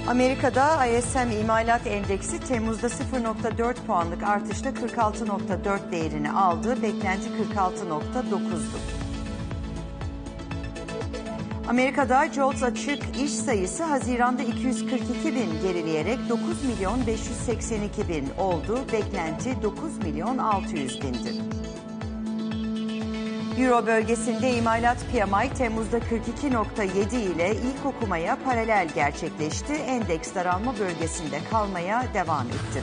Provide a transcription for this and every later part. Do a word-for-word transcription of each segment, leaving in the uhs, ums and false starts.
Amerika'da I S M İmalat Endeksi Temmuz'da sıfır virgül dört puanlık artışla kırk altı virgül dört değerini aldı. Beklenti kırk altı virgül dokuzdu. Amerika'da JOLTS açık iş sayısı Haziran'da iki yüz kırk iki bin gerileyerek dokuz milyon beş yüz seksen iki bin oldu. Beklenti dokuz milyon altı yüz bindi. Euro bölgesinde imalat P M I Temmuz'da kırk iki virgül yedi ile ilk okumaya paralel gerçekleşti. Endeks daralma bölgesinde kalmaya devam etti.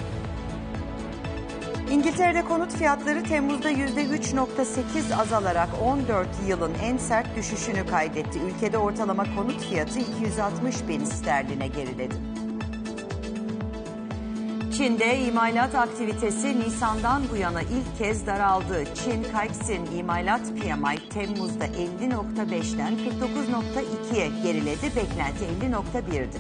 İngiltere'de konut fiyatları Temmuz'da yüzde üç virgül sekiz azalarak on dört yılın en sert düşüşünü kaydetti. Ülkede ortalama konut fiyatı iki yüz altmış bin sterline geriledi. Çin'de imalat aktivitesi Nisan'dan bu yana ilk kez daraldı. Çin Caixin imalat P M I Temmuz'da elli virgül beşten kırk dokuz virgül ikiye geriledi. Beklenti elli virgül birdi.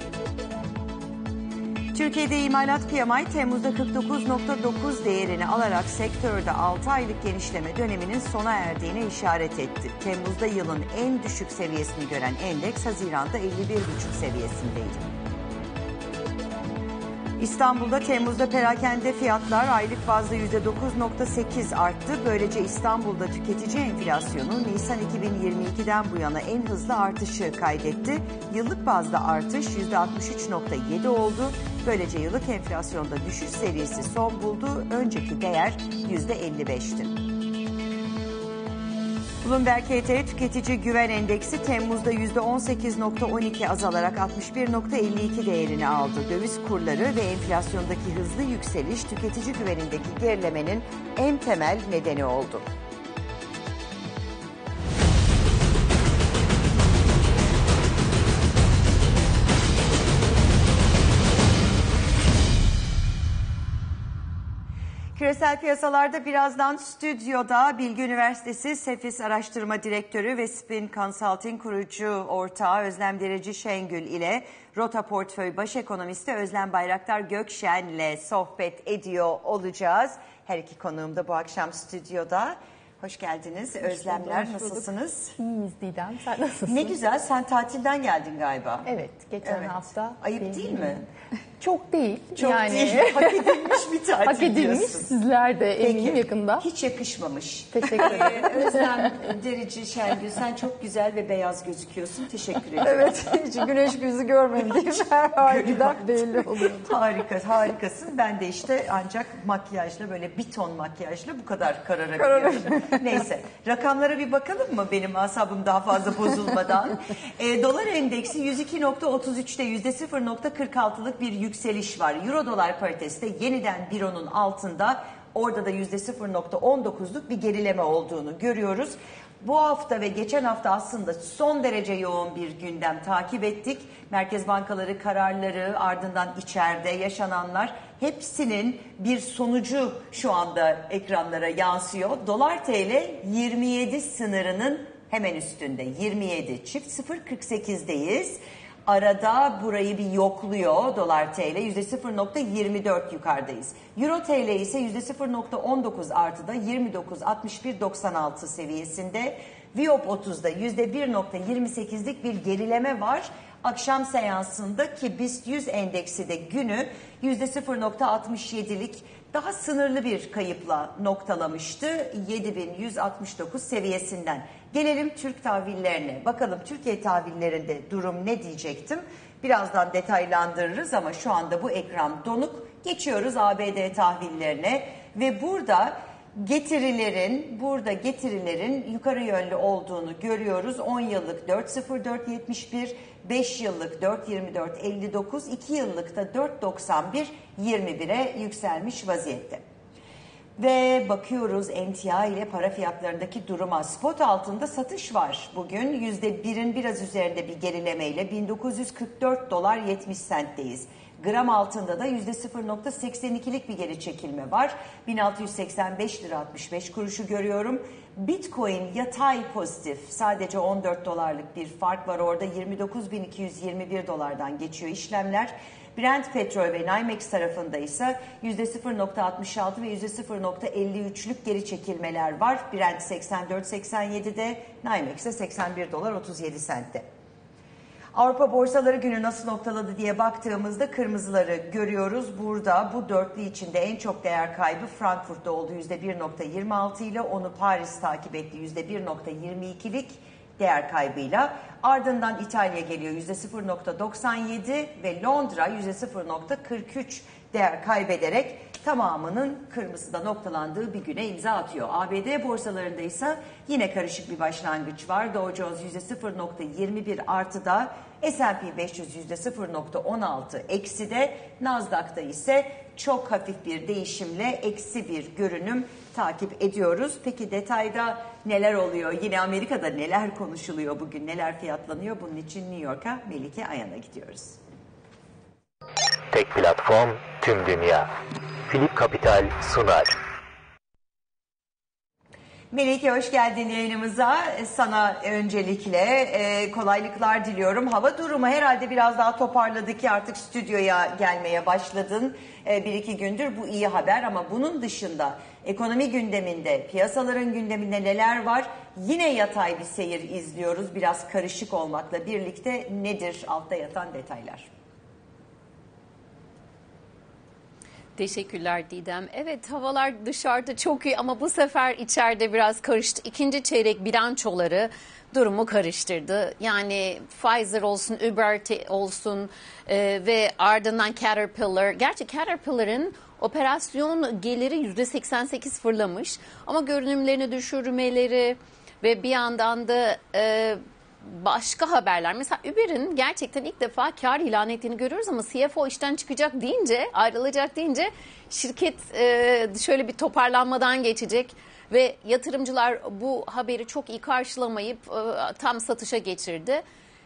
Türkiye'de imalat P M I Temmuz'da kırk dokuz virgül dokuz değerini alarak sektörde altı aylık genişleme döneminin sona erdiğine işaret etti. Temmuz'da yılın en düşük seviyesini gören endeks Haziran'da elli bir virgül beş seviyesindeydi. İstanbul'da Temmuz'da perakende fiyatlar aylık bazda yüzde dokuz virgül sekiz arttı. Böylece İstanbul'da tüketici enflasyonu Nisan iki bin yirmi ikiden bu yana en hızlı artışı kaydetti. Yıllık bazda artış yüzde altmış üç virgül yedi oldu. Böylece yıllık enflasyonda düşüş serisi son buldu. Önceki değer yüzde elli beşti. Bloomberg H T Tüketici Güven Endeksi Temmuz'da yüzde on sekiz virgül on iki azalarak altmış bir virgül elli iki değerini aldı. Döviz kurları ve enflasyondaki hızlı yükseliş tüketici güvenindeki gerilemenin en temel nedeni oldu. Küresel piyasalarda birazdan stüdyoda Bilgi Üniversitesi Sefis Araştırma Direktörü ve Spin Consulting kurucu ortağı Özlem Dereci Şengül ile Rota Portföy Baş Ekonomisti Özlem Bayraktar Gökşen ile sohbet ediyor olacağız. Her iki konuğum da bu akşam stüdyoda. Hoş geldiniz. Hoş Özlemler bulduk, nasılsınız? İyiyiz Didem. Sen nasılsın? Ne güzel. Sen tatilden geldin galiba. Evet. Geçen evet. hafta. Ayıp değil, değil mi? Çok değil. Çok yani... değil. Hak edilmiş bir tatil Hak edilmiş. Diyorsun. Sizler de eminim Peki, yakında. Hiç yakışmamış. Teşekkür ederim. Özlem Derici Şengül, sen çok güzel ve beyaz gözüküyorsun. Teşekkür ederim. Evet. Hiç güneş yüzü görmediğim her halden belli oluyor. Harika, harikasın. Ben de işte ancak makyajla, böyle bir ton makyajla bu kadar kararabiliyorum. Neyse. Rakamlara bir bakalım mı benim asabım daha fazla bozulmadan? e, dolar endeksi yüz iki virgül otuz üçte yüzde sıfır virgül kırk altılık bir yükseliş var. Euro dolar paritesi de yeniden bir onun altında. Orada da yüzde sıfır virgül on dokuzluk bir gerileme olduğunu görüyoruz. Bu hafta ve geçen hafta aslında son derece yoğun bir gündem takip ettik. Merkez bankaları kararları, ardından içeride yaşananlar, hepsinin bir sonucu şu anda ekranlara yansıyor. Dolar T L yirmi yedi sınırının hemen üstünde. yirmi yedi çift sıfır kırk sekizdeyiz. Arada burayı bir yokluyor dolar T L, yüzde sıfır virgül yirmi dört yukarıdayız. Euro T L ise yüzde sıfır virgül on dokuz artıda yirmi dokuz altmış bir doksan altı seviyesinde. Viyop otuzda yüzde bir virgül yirmi sekizlik bir gerileme var. Akşam seansında ki BIST yüz endeksi de günü yüzde sıfır virgül altmış yedilik daha sınırlı bir kayıpla noktalamıştı yedi bin yüz altmış dokuz seviyesinden. Gelelim Türk tahvillerine. Bakalım Türkiye tahvillerinde durum ne diyecektim. Birazdan detaylandırırız ama şu anda bu ekran donuk. Geçiyoruz A B D tahvillerine ve burada getirilerin burada getirilerin yukarı yönlü olduğunu görüyoruz. on yıllık dört virgül sıfır dört yetmiş bir, beş yıllık dört virgül yirmi dört elli dokuz, iki yıllık da dört virgül doksan bir yirmi bire yükselmiş vaziyette. Ve bakıyoruz emtia ile para fiyatlarındaki duruma. Spot altında satış var bugün. yüzde birin biraz üzerinde bir gerilemeyle bin dokuz yüz kırk dört dolar yetmiş sentteyiz. Gram altında da yüzde sıfır virgül seksen ikilik bir geri çekilme var. bin altı yüz seksen beş lira altmış beş kuruşu görüyorum. Bitcoin yatay pozitif. Sadece on dört dolarlık bir fark var orada. yirmi dokuz bin iki yüz yirmi bir dolardan geçiyor işlemler. Brent petrol ve NYMEX tarafında ise yüzde sıfır virgül altmış altı ve yüzde sıfır virgül elli üçlük geri çekilmeler var. Brent seksen dört seksen yedide, NYMEX ise seksen bir dolar otuz yedi sentte. Avrupa borsaları günü nasıl noktaladı diye baktığımızda kırmızıları görüyoruz. Burada bu dörtlü içinde en çok değer kaybı Frankfurt'ta oldu yüzde bir nokta yirmi altı ile, onu Paris takip etti yüzde bir nokta yirmi ikilik değer kaybıyla. Ardından İtalya geliyor yüzde sıfır nokta doksan yedi ve Londra yüzde sıfır nokta kırk üç değer kaybederek tamamının kırmızıda noktalandığı bir güne imza atıyor. A B D borsalarında ise yine karışık bir başlangıç var. Dow Jones yüzde sıfır nokta yirmi bir artıda, S and P beş yüz yüzde sıfır nokta on altı ekside, Nasdaq'ta ise çok hafif bir değişimle eksi bir görünüm takip ediyoruz. Peki detayda neler oluyor? Yine Amerika'da neler konuşuluyor bugün, neler fiyatlanıyor? Bunun için New York'a, Melike Ayan'a gidiyoruz. Tek platform, tüm dünya. Philip Capital sunar. Melike, hoş geldin yayınımıza. Sana öncelikle e, kolaylıklar diliyorum. Hava durumu herhalde biraz daha toparladı ki artık stüdyoya gelmeye başladın. E, bir iki gündür, bu iyi haber, ama bunun dışında ekonomi gündeminde, piyasaların gündeminde neler var? Yine yatay bir seyir izliyoruz, biraz karışık olmakla birlikte. Nedir altta yatan detaylar? Teşekkürler Didem. Evet, havalar dışarıda çok iyi ama bu sefer içeride biraz karıştı. İkinci çeyrek bilançoları durumu karıştırdı. Yani Pfizer olsun, Uber olsun e, ve ardından Caterpillar. Gerçi Caterpillar'ın operasyon geliri yüzde seksen sekiz fırlamış ama görünümlerini düşürmeleri ve bir yandan da e, başka haberler. Mesela Uber'in gerçekten ilk defa kar ilan ettiğini görüyoruz ama C F O işten çıkacak deyince, ayrılacak deyince şirket e, şöyle bir toparlanmadan geçecek ve yatırımcılar bu haberi çok iyi karşılamayıp e, tam satışa geçirdi.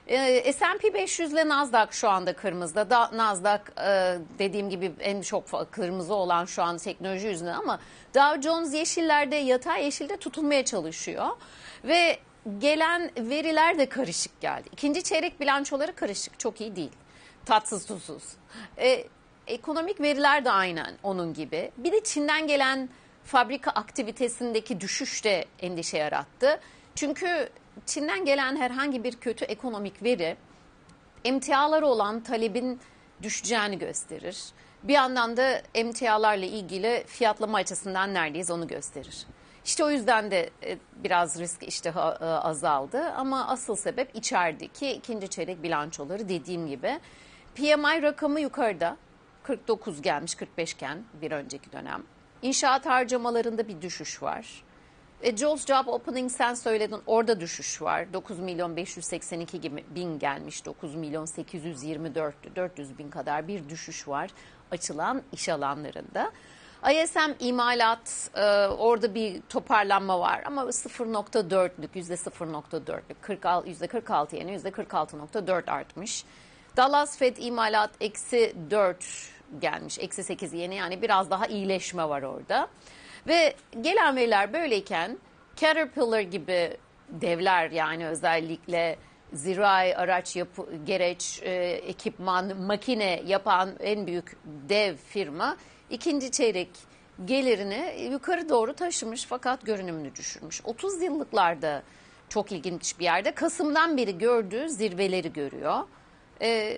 E, S and P beş yüz ile Nasdaq şu anda kırmızıda. Da, Nasdaq e, dediğim gibi en çok kırmızı olan şu an teknoloji yüzünden, ama Dow Jones yeşillerde, yatay yeşilde tutulmaya çalışıyor ve gelen veriler de karışık geldi. İkinci çeyrek bilançoları karışık, çok iyi değil. Tatsız tuzsuz. Ee, ekonomik veriler de aynen onun gibi. Bir de Çin'den gelen fabrika aktivitesindeki düşüş de endişe yarattı. Çünkü Çin'den gelen herhangi bir kötü ekonomik veri emtialara olan talebin düşeceğini gösterir. Bir yandan da emtialarla ilgili fiyatlama açısından neredeyiz onu gösterir. İşte o yüzden de biraz risk iştahı azaldı ama asıl sebep içerideki ikinci çeyrek bilançoları, dediğim gibi. P M I rakamı yukarıda, kırk dokuz gelmiş kırk beş iken bir önceki dönem. İnşaat harcamalarında bir düşüş var. E, Jobs Job Opening sen söyledin, orada düşüş var. dokuz milyon beş yüz seksen iki bin gelmiş, dokuz milyon sekiz yüz yirmi dört, dört yüz bin kadar bir düşüş var açılan iş alanlarında. I S M imalat, e, orada bir toparlanma var ama sıfır nokta dörtlük, yüzde sıfır nokta dörtlük, yüzde kırk altı yerine yüzde kırk altı nokta dört artmış. Dallas Fed imalat eksi dört gelmiş, eksi sekiz yeni, yani biraz daha iyileşme var orada. Ve gelen veriler böyleyken Caterpillar gibi devler, yani özellikle zirai araç, yapı, gereç, e, ekipman, makine yapan en büyük dev firma İkinci çeyrek gelirini yukarı doğru taşımış fakat görünümünü düşürmüş. otuz yıllıklarda çok ilginç bir yerde. Kasım'dan beri gördüğü zirveleri görüyor. Ee,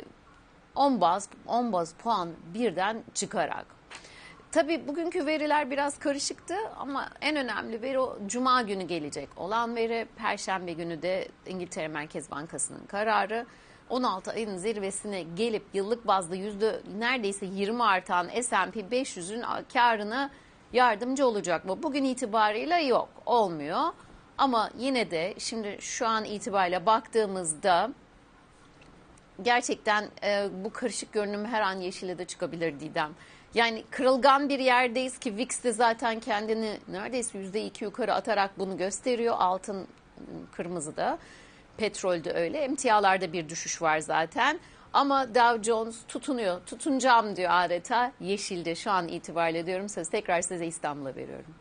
on baz, on baz puan birden çıkarak. Tabii bugünkü veriler biraz karışıktı ama en önemli veri o Cuma günü gelecek olan veri. Perşembe günü de İngiltere Merkez Bankası'nın kararı. on altı ayın zirvesine gelip yıllık bazda yüzde neredeyse yirmi artan S and P beş yüzün karına yardımcı olacak mı? Bugün itibarıyla yok, olmuyor. Ama yine de şimdi şu an itibariyle baktığımızda gerçekten e, bu karışık görünüm her an yeşile de çıkabilir Didem. Yani kırılgan bir yerdeyiz ki V I X de zaten kendini neredeyse yüzde iki yukarı atarak bunu gösteriyor. Altın kırmızıda. Petrolde öyle. Emtialarda bir düşüş var zaten. Ama Dow Jones tutunuyor. Tutunacağım diyor adeta. Yeşilde şu an itibariyle diyorum. Söz tekrar size İstanbul'a veriyorum.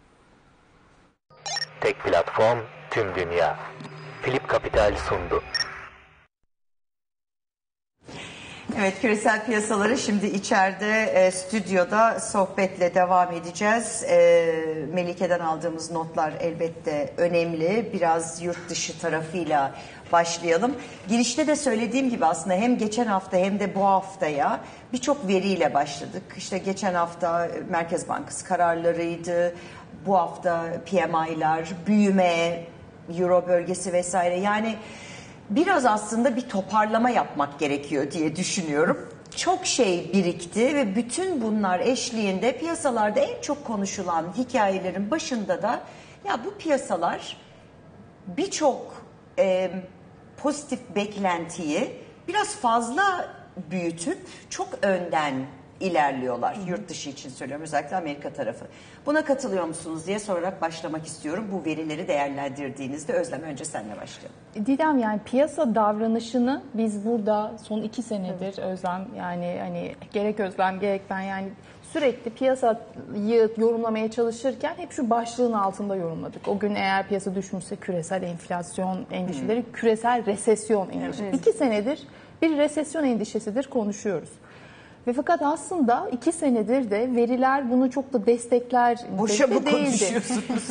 Tek platform, tüm dünya. Philip Capital sundu. Evet, küresel piyasaları şimdi içeride e, stüdyoda sohbetle devam edeceğiz. E, Melike'den aldığımız notlar elbette önemli. Biraz yurt dışı tarafıyla başlayalım. Girişte de söylediğim gibi aslında hem geçen hafta hem de bu haftaya birçok veriyle başladık. İşte geçen hafta Merkez Bankası kararlarıydı. Bu hafta P M I'lar, büyüme, Euro bölgesi vesaire. Yani biraz aslında bir toparlama yapmak gerekiyor diye düşünüyorum. Çok şey birikti ve bütün bunlar eşliğinde piyasalarda en çok konuşulan hikayelerin başında da ya bu piyasalar birçok e, pozitif beklentiyi biraz fazla büyütüp çok önden ilerliyorlar. Hı hı. Yurt dışı için söylüyorum, özellikle Amerika tarafı. Buna katılıyor musunuz diye sorarak başlamak istiyorum. Bu verileri değerlendirdiğinizde Özlem, önce seninle başlayalım. Didem, yani piyasa davranışını biz burada son iki senedir evet. Özlem, yani hani gerek Özlem gerek ben, yani sürekli piyasayı yorumlamaya çalışırken hep şu başlığın altında yorumladık. O gün eğer piyasa düşmüşse küresel enflasyon endişeleri, hmm. küresel resesyon endişeleri. Evet. İki senedir bir resesyon endişesidir konuşuyoruz. Ve fakat aslında iki senedir de veriler bunu çok da destekler. Boşa mı konuşuyorsunuz?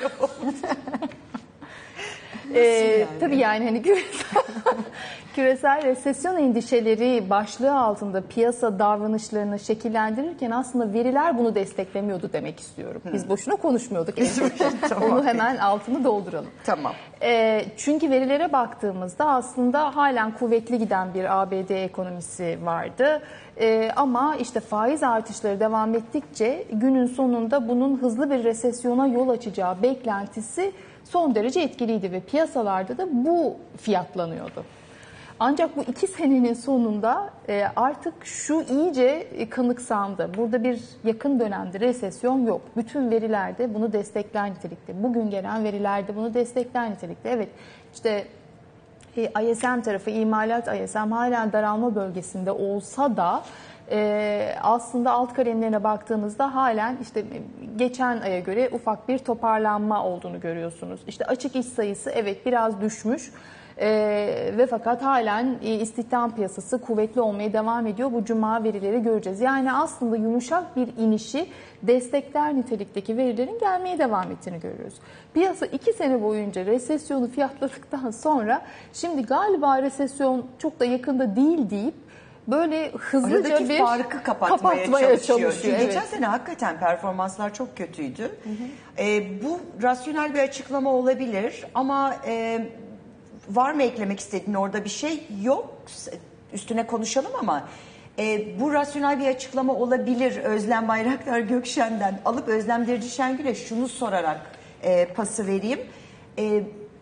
ee, yani? Tabii yani hani küresel, küresel resesyon endişeleri başlığı altında piyasa davranışlarını şekillendirirken aslında veriler bunu desteklemiyordu demek istiyorum. Biz hmm. boşuna konuşmuyorduk. Tamam. Onu hemen altını dolduralım. Tamam. E, çünkü verilere baktığımızda aslında halen kuvvetli giden bir A B D ekonomisi vardı. E, ama işte faiz artışları devam ettikçe günün sonunda bunun hızlı bir resesyona yol açacağı beklentisi son derece etkiliydi ve piyasalarda da bu fiyatlanıyordu. Ancak bu iki senenin sonunda artık şu iyice kanıksandı. Burada bir yakın dönemde resesyon yok. Bütün verilerde bunu destekler nitelikte. Bugün gelen verilerde bunu destekler nitelikte. Evet, işte I S M tarafı, imalat I S M hala daralma bölgesinde olsa da Ee, aslında alt kalemlerine baktığınızda halen işte geçen aya göre ufak bir toparlanma olduğunu görüyorsunuz. İşte açık iş sayısı evet biraz düşmüş ee, ve fakat halen e, istihdam piyasası kuvvetli olmaya devam ediyor. Bu cuma verileri göreceğiz. Yani aslında yumuşak bir inişi destekler nitelikteki verilerin gelmeye devam ettiğini görüyoruz. Piyasa iki sene boyunca resesyonu fiyatladıktan sonra şimdi galiba resesyon çok da yakında değil deyip böyle hızlıca aradaki bir farkı kapatmaya, kapatmaya çalışıyor. çalışıyor. Geçen evet. sene hakikaten performanslar çok kötüydü. Hı hı. E, bu rasyonel bir açıklama olabilir ama e, var mı eklemek istediğin orada bir şey? Yok. Üstüne konuşalım ama e, bu rasyonel bir açıklama olabilir. Özlem Bayraktar Gökşen'den alıp Özlem Derici Şengül'e şunu sorarak e, pası vereyim. E,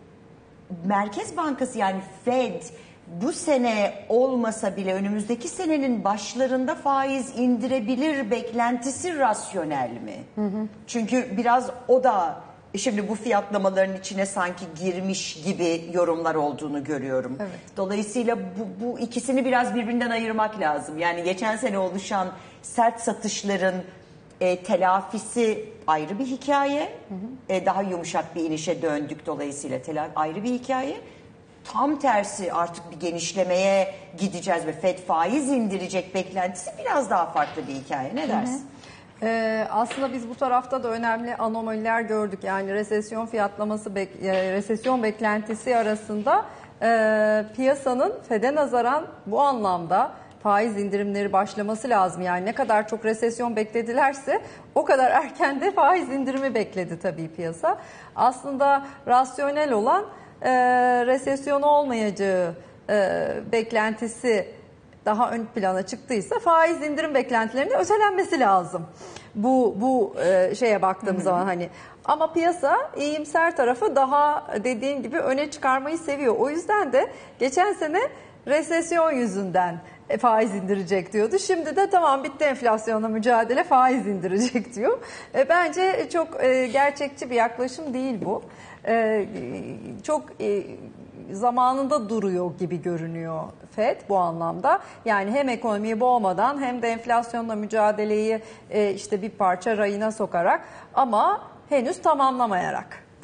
Merkez Bankası, yani Fed, bu sene olmasa bile önümüzdeki senenin başlarında faiz indirebilir beklentisi rasyonel mi? Hı hı. Çünkü biraz o da şimdi bu fiyatlamaların içine sanki girmiş gibi yorumlar olduğunu görüyorum. Evet. Dolayısıyla bu, bu ikisini biraz birbirinden ayırmak lazım. Yani geçen sene oluşan sert satışların e, telafisi ayrı bir hikaye. Hı hı. E, daha yumuşak bir inişe döndük, dolayısıyla telafi ayrı bir hikaye. Tam tersi artık bir genişlemeye gideceğiz ve Fed faiz indirecek beklentisi biraz daha farklı bir hikaye. Ne dersin? Hı hı. Ee, aslında biz bu tarafta da önemli anomaliler gördük. Yani resesyon fiyatlaması, bek- resesyon beklentisi arasında e, piyasanın Fed'e nazaran bu anlamda faiz indirimleri başlaması lazım. Yani ne kadar çok resesyon bekledilerse o kadar erken de faiz indirimi bekledi tabii piyasa. Aslında rasyonel olan e, resesyon olmayacağı e, beklentisi daha ön plana çıktıysa faiz indirim beklentilerinde ötelenmesi lazım. Bu bu e, şeye baktığım zaman hani, ama piyasa iyimser tarafı daha dediğin gibi öne çıkarmayı seviyor. O yüzden de geçen sene resesyon yüzünden faiz indirecek diyordu. Şimdi de tamam bitti enflasyonla mücadele, faiz indirecek diyor. E, bence çok e, gerçekçi bir yaklaşım değil bu. E, çok e, zamanında duruyor gibi görünüyor Fed bu anlamda. Yani hem ekonomiyi boğmadan hem de enflasyonla mücadeleyi e, işte bir parça rayına sokarak ama henüz tamamlamayarak da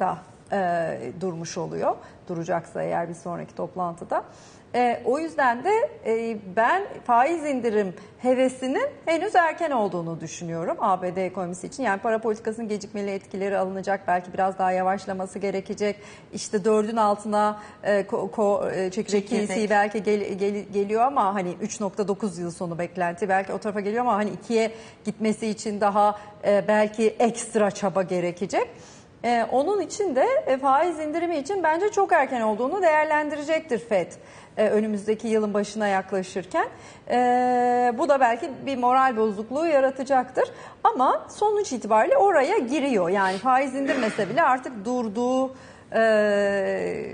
e, durmuş oluyor. Duracaksa eğer bir sonraki toplantıda. E, o yüzden de e, ben faiz indirim hevesinin henüz erken olduğunu düşünüyorum A B D ekonomisi için. Yani para politikasının gecikmeli etkileri alınacak, belki biraz daha yavaşlaması gerekecek. İşte dördün altına e, ko, ko, e, çekirdek T belki gel, gel, geliyor ama hani üç nokta dokuz yıl sonu beklenti belki o tarafa geliyor ama hani ikiye gitmesi için daha e, belki ekstra çaba gerekecek. Ee, onun için de e, faiz indirimi için bence çok erken olduğunu değerlendirecektir Fed e, önümüzdeki yılın başına yaklaşırken. E, bu da belki bir moral bozukluğu yaratacaktır. Ama sonuç itibariyle oraya giriyor. Yani faiz indirmese bile artık durduğu e,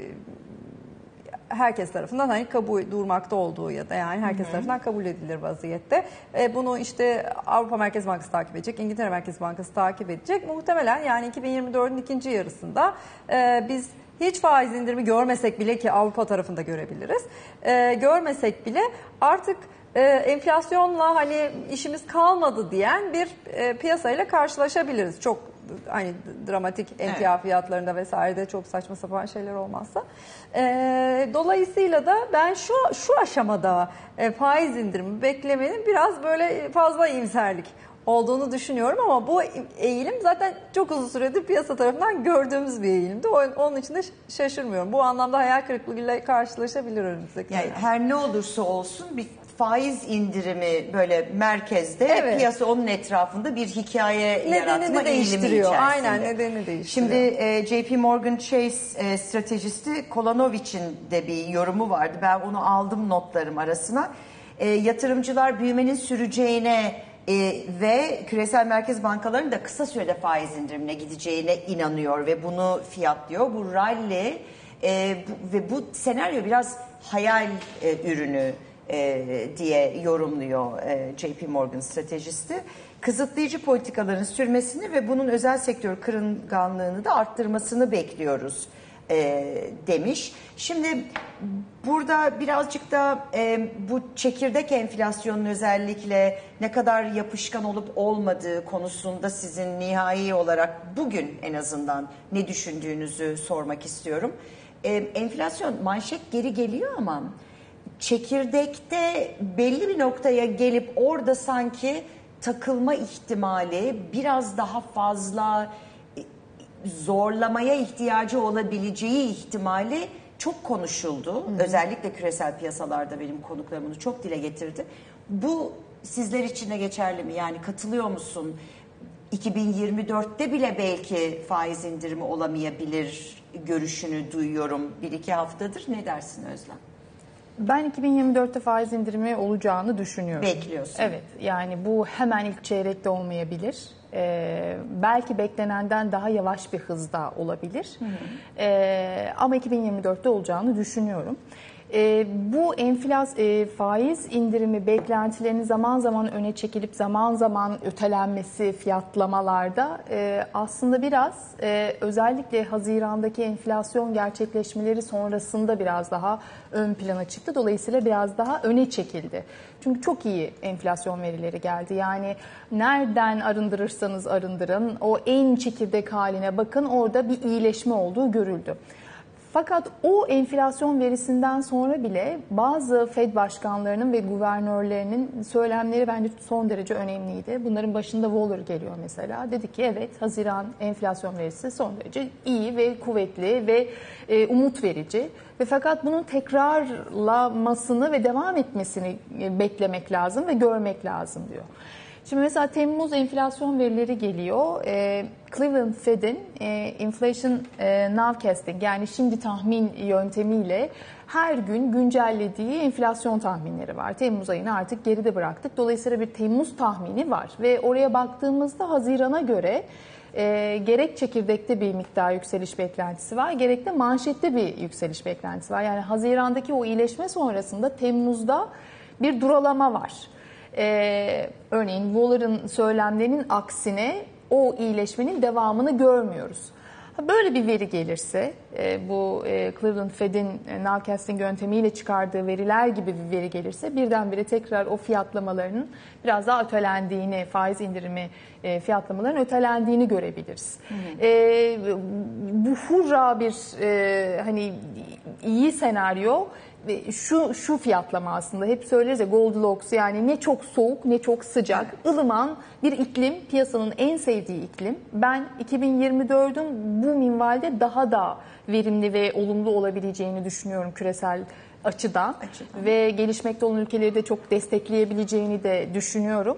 herkes tarafından hani kabul durmakta olduğu ya da yani herkes Hı-hı. tarafından kabul edilir vaziyette. E, bunu işte Avrupa Merkez Bankası takip edecek, İngiltere Merkez Bankası takip edecek. Muhtemelen yani iki bin yirmi dördün ikinci yarısında e, biz hiç faiz indirimi görmesek bile, ki Avrupa tarafında görebiliriz, e, görmesek bile artık e, enflasyonla hani işimiz kalmadı diyen bir e, piyasayla karşılaşabiliriz. Çok hani dramatik emtia evet. fiyatlarında vesairede çok saçma sapan şeyler olmazsa. E, dolayısıyla da ben şu şu aşamada e, faiz indirimi beklemenin biraz böyle fazla iyimserlik olduğunu düşünüyorum ama bu eğilim zaten çok uzun süredir piyasa tarafından gördüğümüz bir eğilimdi. Onun için de şaşırmıyorum. Bu anlamda hayal kırıklığıyla karşılaşabilir önümüzdeki. Yani her ne olursa olsun bir faiz indirimi böyle merkezde, evet. piyasa onun etrafında bir hikaye nedenini yaratma eğilimi içerisinde. Aynen, nedenini değiştiriyor. Şimdi e, J P Morgan Chase e, stratejisti Kolanovic'in de bir yorumu vardı. Ben onu aldım notlarım arasına. E, yatırımcılar büyümenin süreceğine e, ve küresel merkez bankalarının da kısa sürede faiz indirimine gideceğine inanıyor ve bunu fiyatlıyor. Bu rally e, bu, ve bu senaryo biraz hayal e, ürünü E, diye yorumluyor e, J P Morgan stratejisti. Kısıtlayıcı politikaların sürmesini ve bunun özel sektör kırılganlığını da arttırmasını bekliyoruz e, demiş. Şimdi burada birazcık da e, bu çekirdek enflasyonun özellikle ne kadar yapışkan olup olmadığı konusunda sizin nihai olarak bugün en azından ne düşündüğünüzü sormak istiyorum. E, enflasyon manşet geri geliyor ama çekirdekte belli bir noktaya gelip orada sanki takılma ihtimali biraz daha fazla zorlamaya ihtiyacı olabileceği ihtimali çok konuşuldu. Hı hı. Özellikle küresel piyasalarda benim konuklarım bunu çok dile getirdi. Bu sizler için de geçerli mi? Yani katılıyor musun? iki bin yirmi dörtte bile belki faiz indirimi olamayabilir görüşünü duyuyorum bir iki haftadır. Ne dersin Özlem? Ben iki bin yirmi dörtte faiz indirimi olacağını düşünüyorum. Bekliyorsun. Evet, yani bu hemen ilk çeyrekte olmayabilir. Ee, belki beklenenden daha yavaş bir hızda olabilir. Hı hı. Ee, ama iki bin yirmi dörtte olacağını düşünüyorum. E, bu enflas e, faiz indirimi beklentilerinin zaman zaman öne çekilip zaman zaman ötelenmesi fiyatlamalarda e, aslında biraz e, özellikle Haziran'daki enflasyon gerçekleşmeleri sonrasında biraz daha ön plana çıktı. Dolayısıyla biraz daha öne çekildi. Çünkü çok iyi enflasyon verileri geldi. Yani nereden arındırırsanız arındırın, o en çekirdek haline bakın, orada bir iyileşme olduğu görüldü. Fakat o enflasyon verisinden sonra bile bazı Fed başkanlarının ve guvernörlerinin söylemleri bence son derece önemliydi. Bunların başında Waller geliyor mesela. Dedi ki evet, Haziran enflasyon verisi son derece iyi ve kuvvetli ve e, umut verici. Ve fakat bunun tekrarlamasını ve devam etmesini beklemek lazım ve görmek lazım diyor. Şimdi mesela Temmuz enflasyon verileri geliyor. E, Cleveland Fed'in e, Inflation e, Nowcasting, yani şimdi tahmin yöntemiyle her gün güncellediği enflasyon tahminleri var. Temmuz ayını artık geride bıraktık. Dolayısıyla bir Temmuz tahmini var ve oraya baktığımızda Haziran'a göre e, gerek çekirdekte bir miktar yükseliş beklentisi var, gerek de manşette bir yükseliş beklentisi var. Yani Haziran'daki o iyileşme sonrasında Temmuz'da bir duralama var. Ee, örneğin Waller'ın söylemlerinin aksine o iyileşmenin devamını görmüyoruz. Böyle bir veri gelirse, e, bu e, Cleveland Fed'in e, nowcasting yöntemiyle çıkardığı veriler gibi bir veri gelirse birdenbire tekrar o fiyatlamalarının biraz daha ötelendiğini, faiz indirimi e, fiyatlamaların ötelendiğini görebiliriz. Hı hı. E, bu hurra bir e, hani iyi senaryo. Şu şu fiyatlama aslında hep söyleriz ya, Goldilocks, yani ne çok soğuk ne çok sıcak, evet. ılıman bir iklim, piyasanın en sevdiği iklim. Ben iki bin yirmi dördün bu minvalde daha da verimli ve olumlu olabileceğini düşünüyorum küresel açıdan, açıdan. Ve gelişmekte olan ülkeleri de çok destekleyebileceğini de düşünüyorum.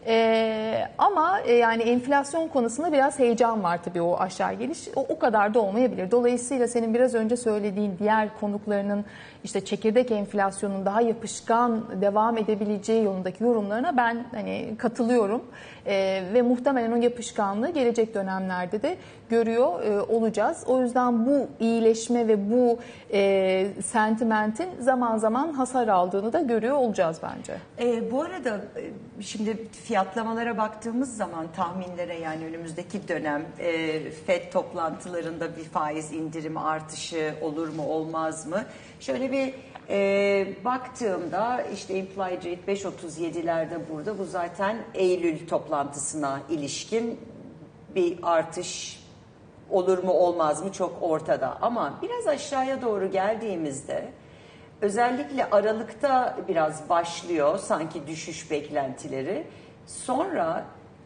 Ee, ama e, yani enflasyon konusunda biraz heyecan var tabii, o aşağı geliş. O, o kadar da olmayabilir. Dolayısıyla senin biraz önce söylediğin diğer konuklarının işte çekirdek enflasyonun daha yapışkan devam edebileceği yolundaki yorumlarına ben hani katılıyorum. Ee, ve muhtemelen o yapışkanlığı gelecek dönemlerde de görüyor e, olacağız. O yüzden bu iyileşme ve bu e, sentimentin zaman zaman hasar aldığını da görüyor olacağız bence. E, bu arada şimdi fiyatlamalara baktığımız zaman tahminlere, yani önümüzdeki dönem e, Fed toplantılarında bir faiz indirimi artışı olur mu olmaz mı? Şöyle bir e, baktığımda işte implied rate beş nokta otuz yedilerde burada, bu zaten Eylül toplantısına ilişkin bir artış olur mu olmaz mı çok ortada. Ama biraz aşağıya doğru geldiğimizde özellikle Aralık'ta biraz başlıyor sanki düşüş beklentileri. Sonra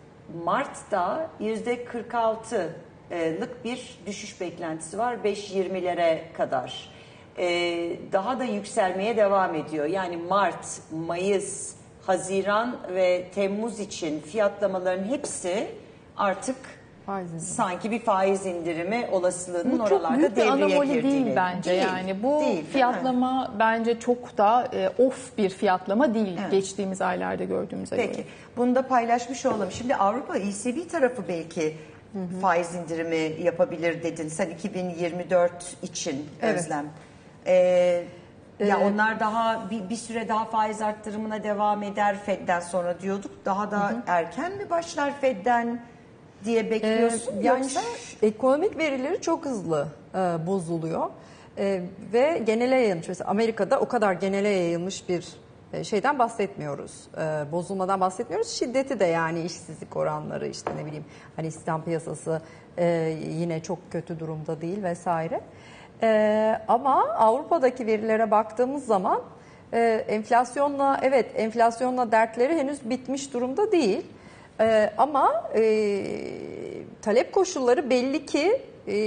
Mart'ta yüzde kırk altılık bir düşüş beklentisi var, beş yirmilere kadar. Ee, daha da yükselmeye devam ediyor. Yani Mart, Mayıs, Haziran ve Temmuz için fiyatlamaların hepsi artık sanki bir faiz indirimi olasılığının bu oralarda devreye girdiğini. Bu çok büyük bir anomali değil bence değil, yani. Bu değil, fiyatlama bence çok da e, off bir fiyatlama değil, evet. Geçtiğimiz aylarda gördüğümüze Peki. göre. Bunu da paylaşmış olalım. Şimdi Avrupa E C B tarafı belki hı hı. faiz indirimi yapabilir dedin. Sen iki bin yirmi dört için, evet. Özlem. Ee, ya ee, onlar daha bir, bir süre daha faiz arttırımına devam eder Fed'den sonra diyorduk. Daha da hı hı. erken mi başlar Fed'den diye bekliyorsun? Ee, yani yoksa ekonomik verileri çok hızlı e, bozuluyor e, ve genele yayılmış. Mesela Amerika'da o kadar genele yayılmış bir e, şeyden bahsetmiyoruz. E, bozulmadan bahsetmiyoruz. Şiddeti de, yani işsizlik oranları, işte ne bileyim hani istihdam piyasası e, yine çok kötü durumda değil vesaire. E, ama Avrupa'daki verilere baktığımız zaman e, enflasyonla evet enflasyonla dertleri henüz bitmiş durumda değil. Ee, ama e, talep koşulları belli ki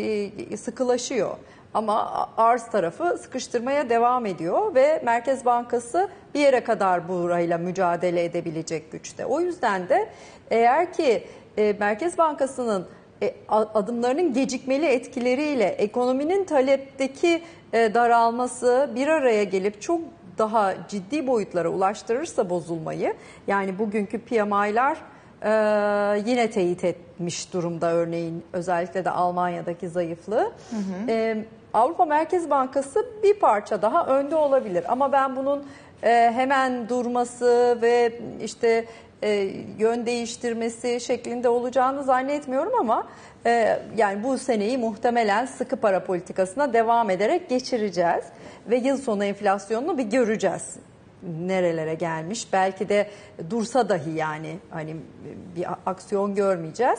e, sıkılaşıyor. Ama arz tarafı sıkıştırmaya devam ediyor ve Merkez Bankası bir yere kadar burayla mücadele edebilecek güçte. O yüzden de eğer ki e, Merkez Bankası'nın e, adımlarının gecikmeli etkileriyle ekonominin talepteki e, daralması bir araya gelip çok daha ciddi boyutlara ulaştırırsa bozulmayı, yani bugünkü P M I'ler Ee, yine teyit etmiş durumda, örneğin özellikle de Almanya'daki zayıflığı. Hı hı. Ee, Avrupa Merkez Bankası bir parça daha önde olabilir ama ben bunun e, hemen durması ve işte e, yön değiştirmesi şeklinde olacağını zannetmiyorum ama e, yani bu seneyi muhtemelen sıkı para politikasına devam ederek geçireceğiz ve yıl sonu enflasyonunu bir göreceğiz. Nerelere gelmiş, belki de dursa dahi yani hani bir aksiyon görmeyeceğiz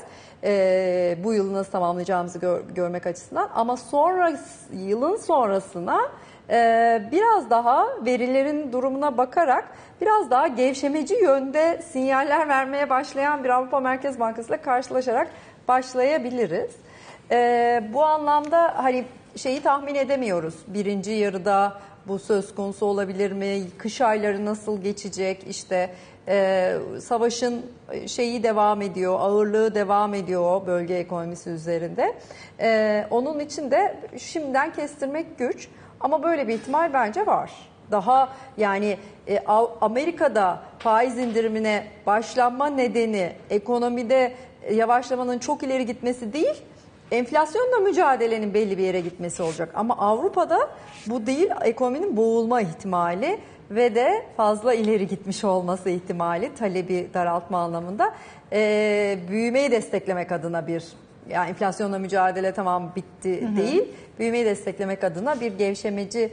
ee, bu yılı nasıl tamamlayacağımızı gör, görmek açısından, ama sonra yılın sonrasına e, biraz daha verilerin durumuna bakarak biraz daha gevşemeci yönde sinyaller vermeye başlayan bir Avrupa Merkez Bankası ile karşılaşarak başlayabiliriz. Ee, bu anlamda hani şeyi tahmin edemiyoruz, birinci yarıda bu söz konusu olabilir mi? Kış ayları nasıl geçecek? İşte e, savaşın şeyi devam ediyor, ağırlığı devam ediyor bölge ekonomisi üzerinde. E, onun için de şimdiden kestirmek güç. Ama böyle bir ihtimal bence var. Daha yani e, Amerika'da faiz indirimine başlanma nedeni ekonomide yavaşlamanın çok ileri gitmesi değil, enflasyonla mücadelenin belli bir yere gitmesi olacak. Ama Avrupa'da bu değil, ekonominin boğulma ihtimali ve de fazla ileri gitmiş olması ihtimali, talebi daraltma anlamında e, büyümeyi desteklemek adına bir yani enflasyonla mücadele tamam bitti hı hı. değil. Büyümeyi desteklemek adına bir gevşemeci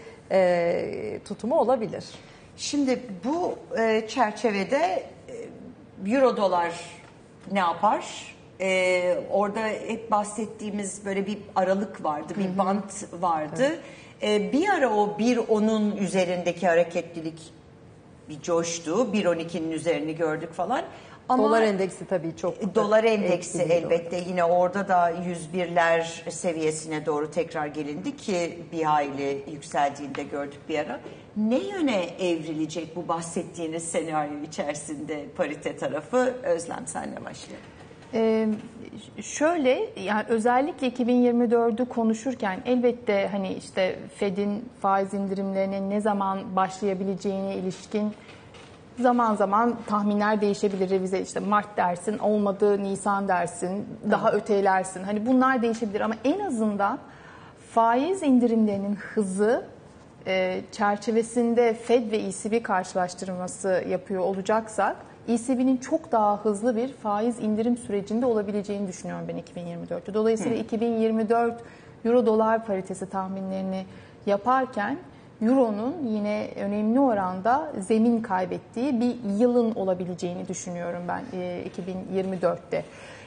e, tutumu olabilir. Şimdi bu e, çerçevede e, euro dolar ne yapar? E, orada hep bahsettiğimiz böyle bir aralık vardı, bir hı hı. bant vardı. Evet. E, bir ara o bir onun üzerindeki hareketlilik bir coştu. bir on ikinin üzerini gördük falan. Ama dolar endeksi tabii çok. Dolar endeksi elbette orada. Yine orada da yüz birler seviyesine doğru tekrar gelindi ki bir hayli yükseldiğinde gördük bir ara. Ne yöne evrilecek bu bahsettiğiniz senaryo içerisinde parite tarafı? Özlem, senle başlayalım. Ee, şöyle yani özellikle iki bin yirmi dördü konuşurken elbette hani işte Fed'in faiz indirimlerine ne zaman başlayabileceğine ilişkin zaman zaman tahminler değişebilir, revize işte Mart dersin, olmadı Nisan dersin, daha evet. ötelersin. Hani bunlar değişebilir ama en azından faiz indirimlerinin hızı e, çerçevesinde Fed ve E C B karşılaştırması yapıyor olacaksak E C B'nin çok daha hızlı bir faiz indirim sürecinde olabileceğini düşünüyorum ben iki bin yirmi dörtte. Dolayısıyla hmm. iki bin yirmi dört Euro dolar paritesi tahminlerini yaparken Euro'nun yine önemli oranda zemin kaybettiği bir yılın olabileceğini düşünüyorum ben iki bin yirmi dörtte.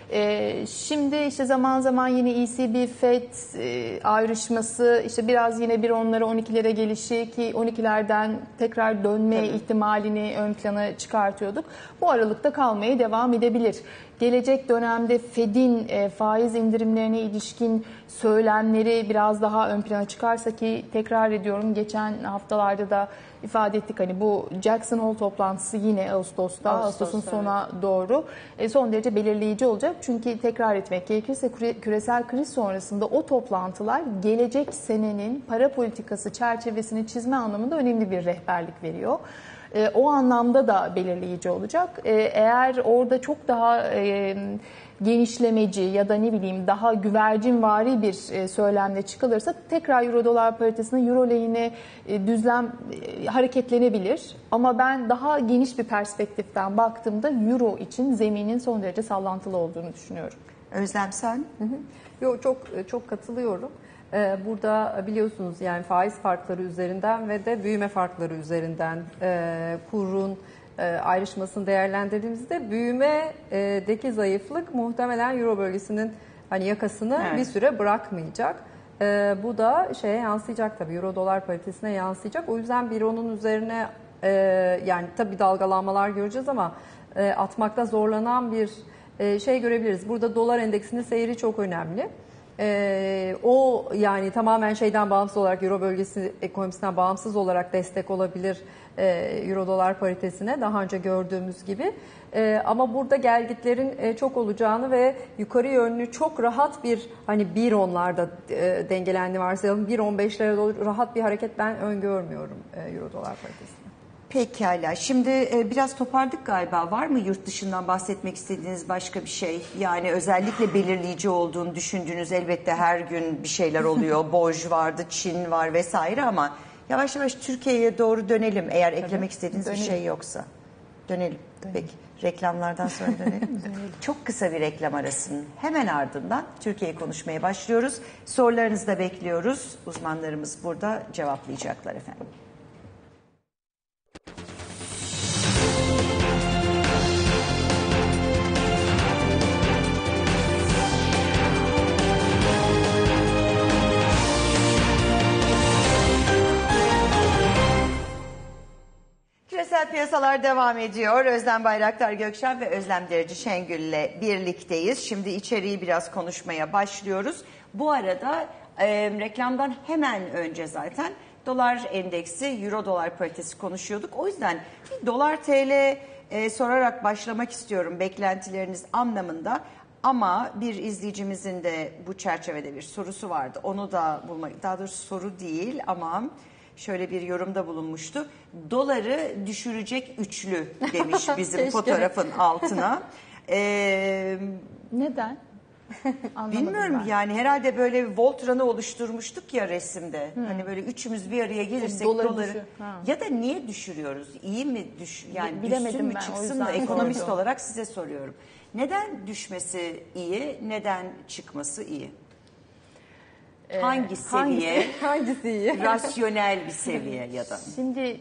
Şimdi işte zaman zaman yine E C B, Fed ayrışması, işte biraz yine bir onlara on ikilere gelişi ki on ikilerden tekrar dönme Tabii. ihtimalini ön plana çıkartıyorduk. Bu aralıkta kalmaya devam edebilir. Gelecek dönemde Fed'in faiz indirimlerine ilişkin söylemleri biraz daha ön plana çıkarsa ki tekrar ediyorum geçen haftalarda da ifade ettik hani bu Jackson Hole toplantısı yine Ağustos'ta, Ağustos, Ağustos'un sonuna evet. doğru son derece belirleyici olacak. Çünkü tekrar etmek gerekirse küresel kriz sonrasında o toplantılar gelecek senenin para politikası çerçevesini çizme anlamında önemli bir rehberlik veriyor. O anlamda da belirleyici olacak. Eğer orada çok daha genişlemeci ya da ne bileyim daha güvercinvari bir söylemle çıkılırsa tekrar euro dolar paritesinde euro lehine düzlem hareketlenebilir. Ama ben daha geniş bir perspektiften baktığımda euro için zeminin son derece sallantılı olduğunu düşünüyorum. Özlem, sen? Hı hı. Yok, çok çok katılıyorum. Burada biliyorsunuz yani faiz farkları üzerinden ve de büyüme farkları üzerinden e, kurun e, ayrışmasını değerlendirdiğimizde büyümedeki zayıflık muhtemelen Euro bölgesinin hani yakasını evet. bir süre bırakmayacak. E, bu da şeye yansıyacak tabii, Euro dolar paritesine yansıyacak. O yüzden bir onun üzerine e, yani tabii dalgalanmalar göreceğiz ama e, atmakta zorlanan bir e, şey görebiliriz. Burada dolar endeksinin seyri çok önemli. Ee, o yani tamamen şeyden bağımsız olarak Euro bölgesi ekonomisinden bağımsız olarak destek olabilir e, Euro dolar paritesine daha önce gördüğümüz gibi. E, ama burada gelgitlerin e, çok olacağını ve yukarı yönlü çok rahat bir hani bir onlarda e, dengelendiğini varsayalım. bir on beşlere doğru rahat bir hareket ben öngörmüyorum e, Euro dolar paritesine. Pekala. Şimdi e, biraz topardık galiba. Var mı yurt dışından bahsetmek istediğiniz başka bir şey? Yani özellikle belirleyici olduğunu düşündüğünüz, elbette her gün bir şeyler oluyor. Boj vardı, Çin var vesaire ama yavaş yavaş Türkiye'ye doğru dönelim. Eğer Tabii. eklemek istediğiniz dönelim. bir şey yoksa. Dönelim. dönelim. Peki. Reklamlardan sonra dönelim mi? Çok kısa bir reklam arasının hemen ardından Türkiye'yi konuşmaya başlıyoruz. Sorularınızı da bekliyoruz. Uzmanlarımız burada cevaplayacaklar efendim. Küresel piyasalar devam ediyor. Özlem Bayraktar Gökşen ve Özlem Derici Şengül ile birlikteyiz. Şimdi içeriği biraz konuşmaya başlıyoruz. Bu arada e, reklamdan hemen önce zaten dolar endeksi, euro dolar paritesi konuşuyorduk. O yüzden bir dolar T L e, sorarak başlamak istiyorum beklentileriniz anlamında. Ama bir izleyicimizin de bu çerçevede bir sorusu vardı. Onu da bulmak, daha doğrusu soru değil ama şöyle bir yorumda bulunmuştu. Doları düşürecek üçlü demiş bizim fotoğrafın altına. Ee, Neden? Anlamadım Bilmiyorum ben. yani herhalde böyle bir Voltran'ı oluşturmuştuk ya resimde. Hani böyle üçümüz bir araya gelirsek Doları doları düşü- ha. ya da niye düşürüyoruz? İyi mi düş yani Bilemedim düşsün mü ben, o çıksın yüzden mı? Ekonomist sordum. olarak size soruyorum. Neden düşmesi iyi? Neden çıkması iyi? Hangi seviye? Hangisi, hangisi iyi? Rasyonel bir seviye ya da. Şimdi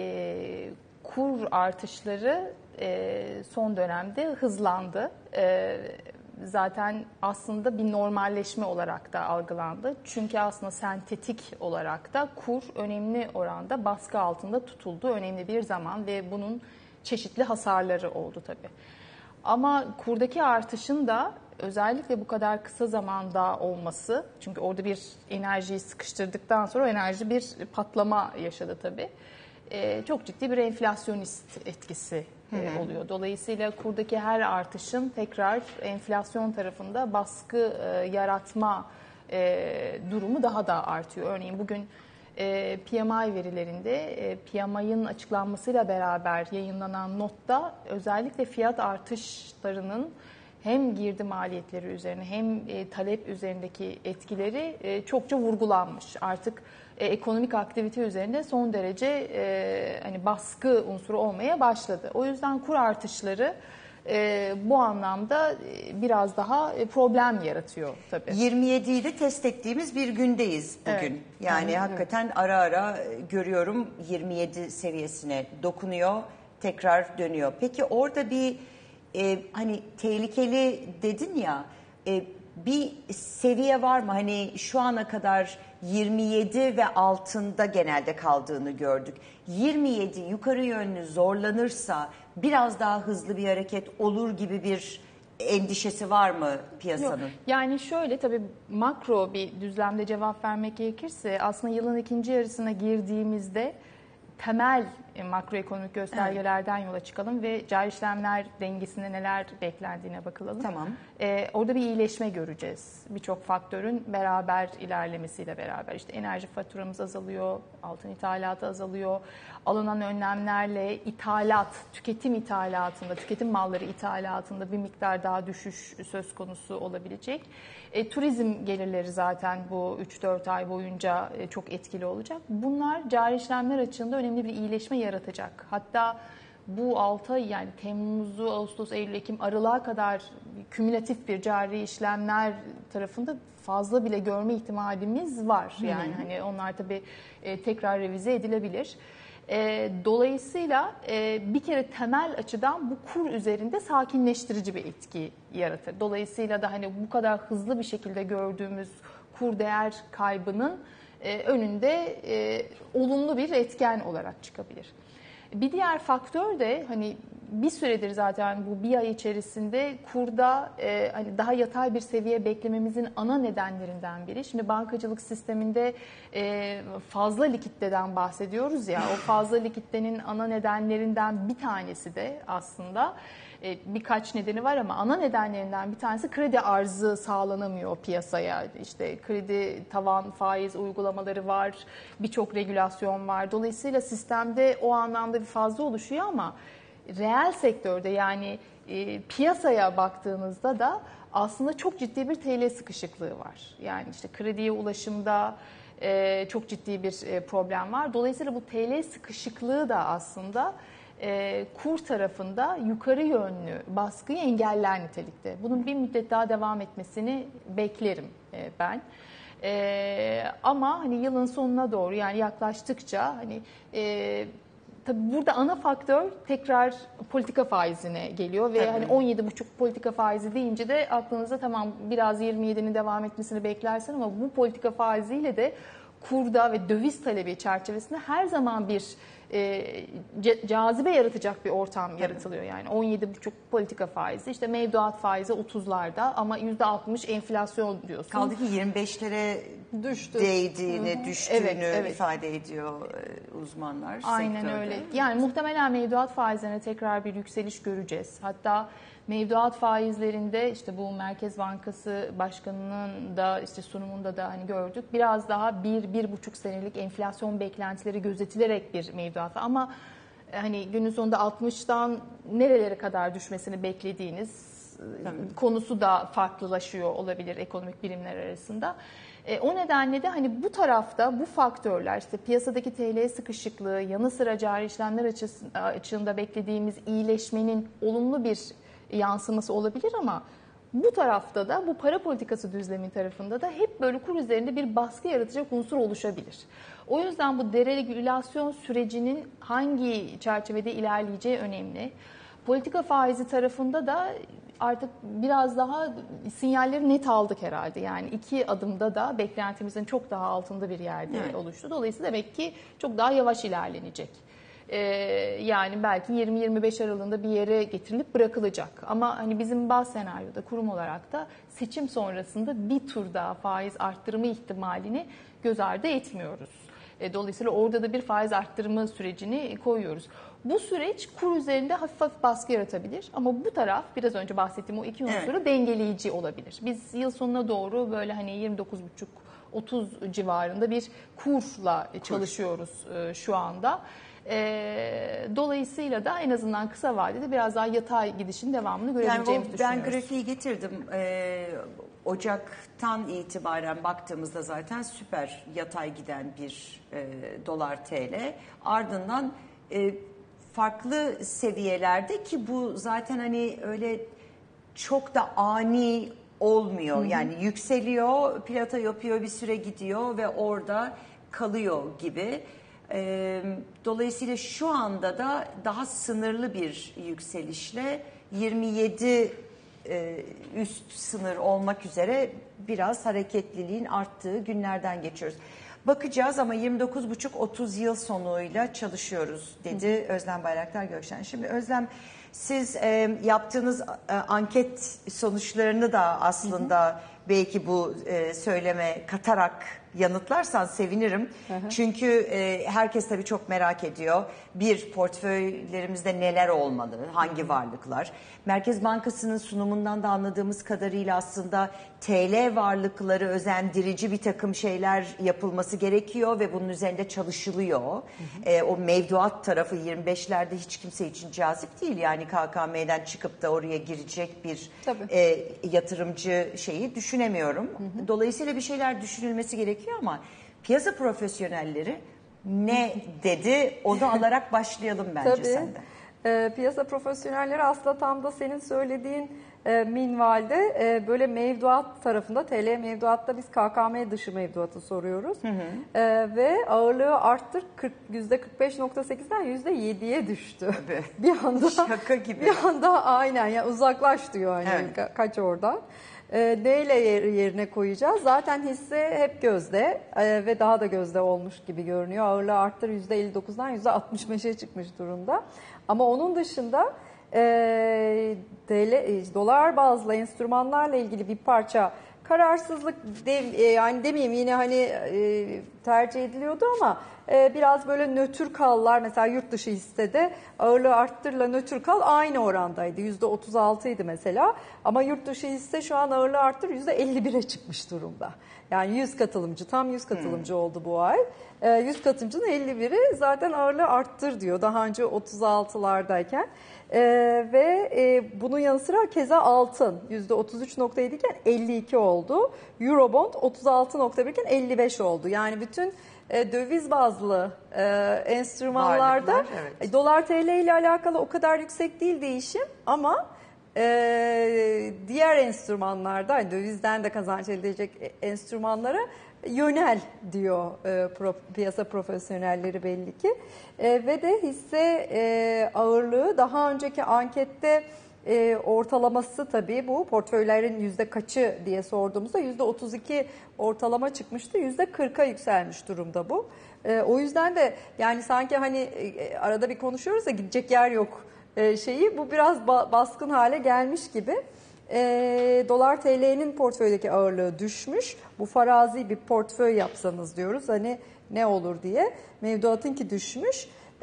e, kur artışları e, son dönemde hızlandı. E, zaten aslında bir normalleşme olarak da algılandı. Çünkü aslında sentetik olarak da kur önemli oranda baskı altında tutuldu önemli bir zaman ve bunun çeşitli hasarları oldu tabii. Ama kurdaki artışın da özellikle bu kadar kısa zamanda olması, çünkü orada bir enerjiyi sıkıştırdıktan sonra o enerji bir patlama yaşadı tabii. Ee, çok ciddi bir enflasyonist etkisi e, oluyor. Dolayısıyla kurdaki her artışın tekrar enflasyon tarafında baskı e, yaratma e, durumu daha da artıyor. Örneğin bugün e, P M I verilerinde e, P M I'nin açıklanmasıyla beraber yayınlanan notta özellikle fiyat artışlarının hem girdi maliyetleri üzerine hem e, talep üzerindeki etkileri e, çokça vurgulanmış. Artık e, ekonomik aktivite üzerinde son derece e, hani baskı unsuru olmaya başladı. O yüzden kur artışları e, bu anlamda e, biraz daha e, problem yaratıyor tabii. yirmi yediyi de test ettiğimiz bir gündeyiz bugün. Evet. Yani hakikaten ara ara görüyorum yirmi yedi seviyesine dokunuyor, tekrar dönüyor. Peki orada bir e, hani tehlikeli dedin ya, e, bir seviye var mı? Hani şu ana kadar yirmi yedi ve altında genelde kaldığını gördük. yirmi yedi yukarı yönlü zorlanırsa biraz daha hızlı bir hareket olur gibi bir endişesi var mı piyasanın? Yok. Yani şöyle tabii makro bir düzlemde cevap vermek gerekirse aslında yılın ikinci yarısına girdiğimizde temel e, makroekonomik göstergelerden yola çıkalım ve cari işlemler dengesinde neler beklendiğine bakalım. Tamam. Ee, orada bir iyileşme göreceğiz. Birçok faktörün beraber ilerlemesiyle beraber. İşte enerji faturamız azalıyor, altın ithalatı azalıyor. Alınan önlemlerle ithalat, tüketim ithalatında, tüketim malları ithalatında bir miktar daha düşüş söz konusu olabilecek. E, turizm gelirleri zaten bu üç dört ay boyunca e, çok etkili olacak. Bunlar cari işlemler açığında önemli bir iyileşme yaratacak. Hatta bu altı ay yani Temmuz'u, Ağustos, Eylül, Ekim, Aralık'a kadar kümülatif bir cari işlemler tarafında fazla bile görme ihtimalimiz var. Yani hani onlar tabii e, tekrar revize edilebilir. E, dolayısıyla e, bir kere temel açıdan bu kur üzerinde sakinleştirici bir etki yaratır. Dolayısıyla da hani bu kadar hızlı bir şekilde gördüğümüz kur değer kaybının e, önünde e, olumlu bir etken olarak çıkabilir. Bir diğer faktör de hani bir süredir zaten bu bir ay içerisinde kurda e, hani daha yatay bir seviye beklememizin ana nedenlerinden biri. Şimdi bankacılık sisteminde e, fazla likiditeden bahsediyoruz ya, o fazla likiditenin ana nedenlerinden bir tanesi de aslında e, birkaç nedeni var ama ana nedenlerinden bir tanesi kredi arzı sağlanamıyor piyasaya. İşte kredi tavan faiz uygulamaları var, birçok regülasyon var. Dolayısıyla sistemde o anlamda bir fazla oluşuyor ama reel sektörde yani e, piyasaya baktığınızda da aslında çok ciddi bir T L sıkışıklığı var. Yani işte krediye ulaşımda e, çok ciddi bir e, problem var. Dolayısıyla bu T L sıkışıklığı da aslında e, kur tarafında yukarı yönlü baskıyı engeller nitelikte. Bunun bir müddet daha devam etmesini beklerim e, ben. E, ama hani yılın sonuna doğru yani yaklaştıkça hani e, tabii burada ana faktör tekrar politika faizine geliyor ve Tabii. hani on yedi buçuk politika faizi deyince de aklınıza tamam biraz yirmi yedinin devam etmesini beklersin ama bu politika faiziyle de kurda ve döviz talebi çerçevesinde her zaman bir e, ce, cazibe yaratacak bir ortam Tabii. yaratılıyor. Yani on yedi buçuk politika faizi, işte mevduat faizi otuzlarda ama yüzde altmış enflasyon diyorsun. Kaldı ki yirmi beşlere Düştü. değdiğini, düştüğünü Evet, evet. ifade ediyor e, uzmanlar. Aynen sektörde. öyle. Yani muhtemelen mevduat faizlerine tekrar bir yükseliş göreceğiz. Hatta mevduat faizlerinde işte bu Merkez Bankası Başkanı'nın da işte sunumunda da hani gördük. Biraz daha bir, bir buçuk senelik enflasyon beklentileri gözetilerek bir mevduat. Ama hani günün sonunda altmıştan nerelere kadar düşmesini beklediğiniz Tabii. konusu da farklılaşıyor olabilir ekonomik birimler arasında. E, o nedenle de hani bu tarafta bu faktörler, işte piyasadaki T L sıkışıklığı, yanı sıra cari işlemler açısında, açığında beklediğimiz iyileşmenin olumlu bir yansıması olabilir ama bu tarafta da, bu para politikası düzlemi tarafında da hep böyle kur üzerinde bir baskı yaratacak unsur oluşabilir. O yüzden bu deregülasyon sürecinin hangi çerçevede ilerleyeceği önemli. Politika faizi tarafında da artık biraz daha sinyalleri net aldık herhalde. Yani iki adımda da beklentimizin çok daha altında bir yerde evet. oluştu. Dolayısıyla demek ki çok daha yavaş ilerlenecek. Ee, yani belki yirmi yirmi beş aralığında bir yere getirilip bırakılacak. Ama hani bizim bazı senaryoda kurum olarak da seçim sonrasında bir tur daha faiz arttırımı ihtimalini göz ardı etmiyoruz. E, dolayısıyla orada da bir faiz arttırımı sürecini koyuyoruz. Bu süreç kur üzerinde hafif hafif baskı yaratabilir ama bu taraf biraz önce bahsettiğim o iki unsuru evet. dengeleyici olabilir. Biz yıl sonuna doğru böyle hani yirmi dokuz buçuk otuz civarında bir kurla Kur. çalışıyoruz e, şu anda. E, dolayısıyla da en azından kısa vadede biraz daha yatay gidişin devamını görebileceğimizi yani o, düşünüyoruz. Ben grafiği getirdim. E, Ocak'tan itibaren baktığımızda zaten süper yatay giden bir e, dolar T L. Ardından e, farklı seviyelerde ki bu zaten hani öyle çok da ani olmuyor. Hı hı. Yani yükseliyor, plato yapıyor, bir süre gidiyor ve orada kalıyor gibi. E, dolayısıyla şu anda da daha sınırlı bir yükselişle yirmi yedi e, üst sınır olmak üzere biraz hareketliliğin arttığı günlerden geçiyoruz. Bakacağız ama yirmi dokuz buçuk otuz yıl sonuyla çalışıyoruz dedi Hı. Özlem Bayraktar Gökşen. Şimdi Özlem, siz e, yaptığınız e, anket sonuçlarını da aslında Hı. belki bu e, söyleme katarak yanıtlarsan sevinirim. Hı hı. Çünkü e, herkes tabii çok merak ediyor. Bir, portföylerimizde neler olmalı, hangi hı hı. varlıklar? Merkez Bankası'nın sunumundan da anladığımız kadarıyla aslında T L varlıkları özendirici bir takım şeyler yapılması gerekiyor ve bunun üzerinde çalışılıyor. Hı hı. E, o mevduat tarafı yirmi beşlerde hiç kimse için cazip değil. Yani K K M'den çıkıp da oraya girecek bir e, yatırımcı şeyi düşünemiyorum. Hı hı. Dolayısıyla bir şeyler düşünülmesi gerekiyor ama piyasa profesyonelleri ne dedi, onu alarak başlayalım bence Tabii. senden. E, piyasa profesyonelleri aslında tam da senin söylediğin e, minvalde e, böyle mevduat tarafında, T L mevduatta biz K K M dışı mevduatı soruyoruz. Hı hı. E, ve ağırlığı arttır yüzde kırk beş nokta sekizden yüzde yediye düştü. Tabii. Bir anda şaka gibi. Bir anda aynen ya yani uzaklaş diyor hani evet. ka- kaç oradan. E, ne ile yerine koyacağız? Zaten hisse hep gözde e, ve daha da gözde olmuş gibi görünüyor. Ağırlığı arttır yüzde elli dokuzdan yüzde altmış beşe çıkmış durumda. Ama onun dışında e, T L, e, dolar bazlı enstrümanlarla ilgili bir parça kararsızlık de, e, yani demeyeyim yine hani e, tercih ediliyordu ama e, biraz böyle nötr kallar, mesela yurt dışı hissede ağırlığı arttırla nötr kal aynı orandaydı. yüzde otuz altıydı mesela ama yurt dışı hisse şu an ağırlığı arttır yüzde elli bire çıkmış durumda. Yani yüz katılımcı, tam yüz katılımcı hmm. oldu bu ay. E, yüz katılımcının elli biri zaten ağırlığı arttır diyor daha önce otuz altılardayken. Ee, ve e, bunun yanı sıra keza altın yüzde otuz üç nokta yedi iken elli iki oldu. Eurobond otuz altı nokta bir iken elli beş oldu. Yani bütün e, döviz bazlı e, enstrümanlarda varlıklar, evet. dolar T L ile alakalı o kadar yüksek değil değişim ama e, diğer enstrümanlarda yani dövizden de kazanç elde edecek enstrümanlara yönel diyor e, pro, piyasa profesyonelleri belli ki. E, ve de hisse e, ağırlığı daha önceki ankette e, ortalaması tabii bu portföylerin yüzde kaçı diye sorduğumuzda yüzde otuz iki ortalama çıkmıştı. yüzde kırka yükselmiş durumda bu. E, o yüzden de yani sanki hani e, arada bir konuşuyoruz ya gidecek yer yok e, şeyi bu biraz ba- baskın hale gelmiş gibi. E, dolar T L'nin portföydeki ağırlığı düşmüş. Bu farazi bir portföy yapsanız diyoruz hani ne olur diye. Mevduatınki düşmüş.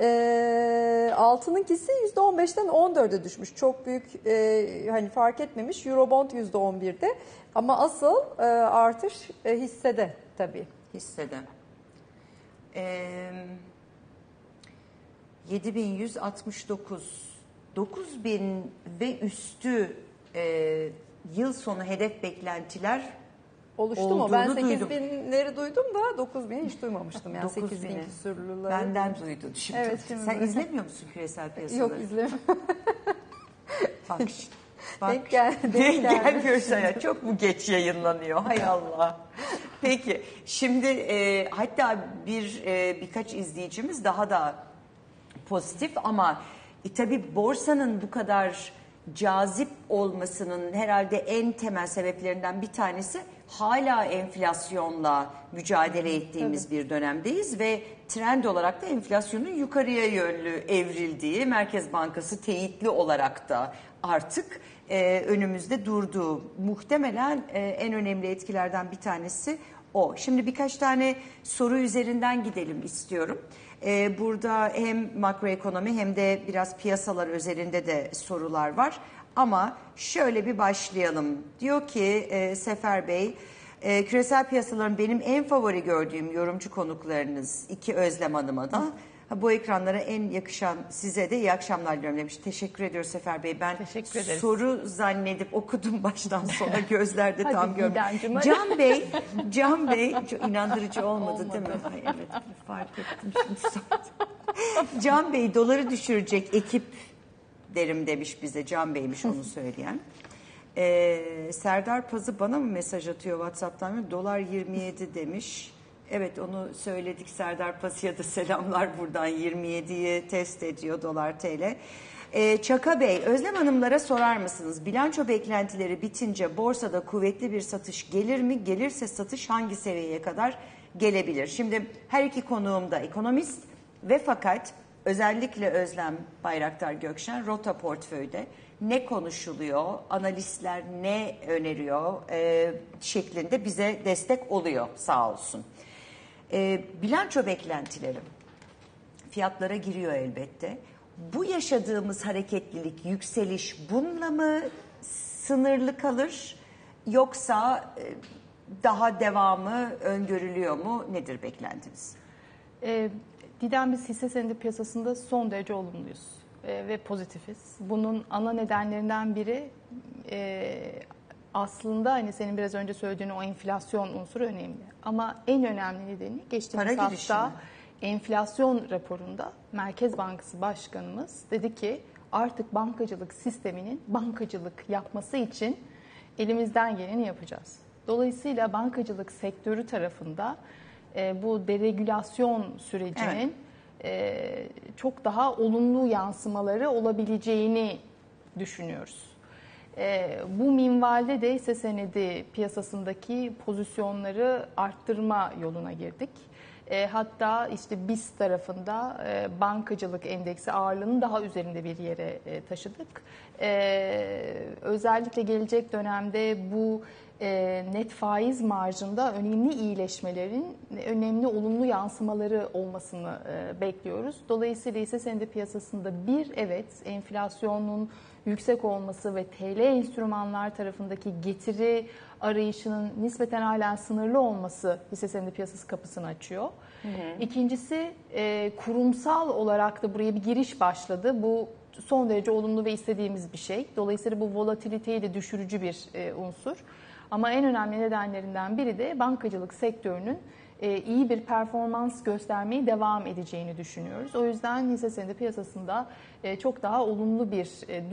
E, altınınkisi yüzde on beşten on dörde düşmüş. Çok büyük e, hani fark etmemiş. Eurobond yüzde on birde. Ama asıl e, artış e, hissede tabii. Hissede. E, yedi bin yüz altmış dokuz dokuz bin ve üstü e, yıl sonu hedef beklentiler Oluştu mu? Ben olduğunu sekiz duydum. binleri duydum da dokuz bini hiç duymamıştım. Yani dokuz sekiz bin bini. küsurluları. Benden duydun şimdi. Evet, şimdi Sen de. izlemiyor musun küresel piyasaları? Yok izlemiyorum. Bak, şimdi, bak. Denk gel- denk Denk gel geldi. görsene. Çok mu geç yayınlanıyor? Hay Allah. Peki şimdi e, hatta bir e, birkaç izleyicimiz daha da pozitif ama e, tabii borsanın bu kadar cazip olmasının herhalde en temel sebeplerinden bir tanesi hala enflasyonla mücadele ettiğimiz bir dönemdeyiz ve trend olarak da enflasyonun yukarıya yönlü evrildiği, Merkez Bankası teyitli olarak da artık e, önümüzde durduğu muhtemelen e, en önemli etkilerden bir tanesi o. Şimdi birkaç tane soru üzerinden gidelim istiyorum. Ee, burada hem makroekonomi hem de biraz piyasalar üzerinde de sorular var. Ama şöyle bir başlayalım. Diyor ki e, Sefer Bey, e, küresel piyasaların benim en favori gördüğüm yorumcu konuklarınız iki Özlem Hanım'a da ha, bu ekranlara en yakışan size de iyi akşamlar diliyorum demiş. Teşekkür ediyoruz Sefer Bey. Ben Teşekkür ederiz. soru zannedip okudum baştan sona gözlerde Hadi tam görmedim. Fidancığım, hadi. Can Bey, Can Bey çok inandırıcı olmadı, değil mi? Ay, evet, fark ettim şimdi sonra. Can Bey doları düşürecek ekip derim demiş bize. Can Bey'miş onu söyleyen. Ee, Serdar Pazı bana mı mesaj atıyor WhatsApp'tan? Dolar yirmi yedi demiş. Evet onu söyledik. Serdar Pazı'ya da selamlar buradan. yirmi yediyi test ediyor dolar T L. Ee, Çaka Bey, Özlem Hanımlara sorar mısınız? Bilanço beklentileri bitince borsada kuvvetli bir satış gelir mi? Gelirse satış hangi seviyeye kadar gelebilir? Şimdi her iki konuğum da ekonomist ve fakat özellikle Özlem Bayraktar Gökşen Rota Portföy'de ne konuşuluyor, analistler ne öneriyor e, şeklinde bize destek oluyor sağ olsun. E, bilanço beklentileri fiyatlara giriyor elbette. Bu yaşadığımız hareketlilik, yükseliş bununla mı sınırlı kalır yoksa e, daha devamı öngörülüyor mu? Nedir beklentiniz? E, Didem, biz hisse senedi piyasasında son derece olumluyuz e, ve pozitifiz. Bunun ana nedenlerinden biri e, aslında hani senin biraz önce söylediğin o enflasyon unsuru önemli. Ama en önemli nedeni geçtiğimiz Para girişi hafta mi? enflasyon raporunda Merkez Bankası Başkanımız dedi ki artık bankacılık sisteminin bankacılık yapması için elimizden geleni yapacağız. Dolayısıyla bankacılık sektörü tarafında e, bu deregülasyon sürecinin e, çok daha olumlu yansımaları olabileceğini düşünüyoruz. E, bu minvalde de hisse senedi piyasasındaki pozisyonları arttırma yoluna girdik. E, hatta işte B İ S tarafında e, bankacılık endeksi ağırlığını daha üzerinde bir yere e, taşıdık. E, özellikle gelecek dönemde bu e, net faiz marjında önemli iyileşmelerin, önemli olumlu yansımaları olmasını e, bekliyoruz. Dolayısıyla hisse senedi piyasasında bir evet enflasyonun yüksek olması ve T L enstrümanlar tarafındaki getiri arayışının nispeten halen sınırlı olması hisse senedi piyasası kapısını açıyor. Hı hı. İkincisi e, kurumsal olarak da buraya bir giriş başladı. Bu son derece olumlu ve istediğimiz bir şey. Dolayısıyla bu volatiliteyi de düşürücü bir e, unsur. Ama en önemli nedenlerinden biri de bankacılık sektörünün e, iyi bir performans göstermeye devam edeceğini düşünüyoruz. O yüzden hisse senedi piyasasında e, çok daha olumlu bir e,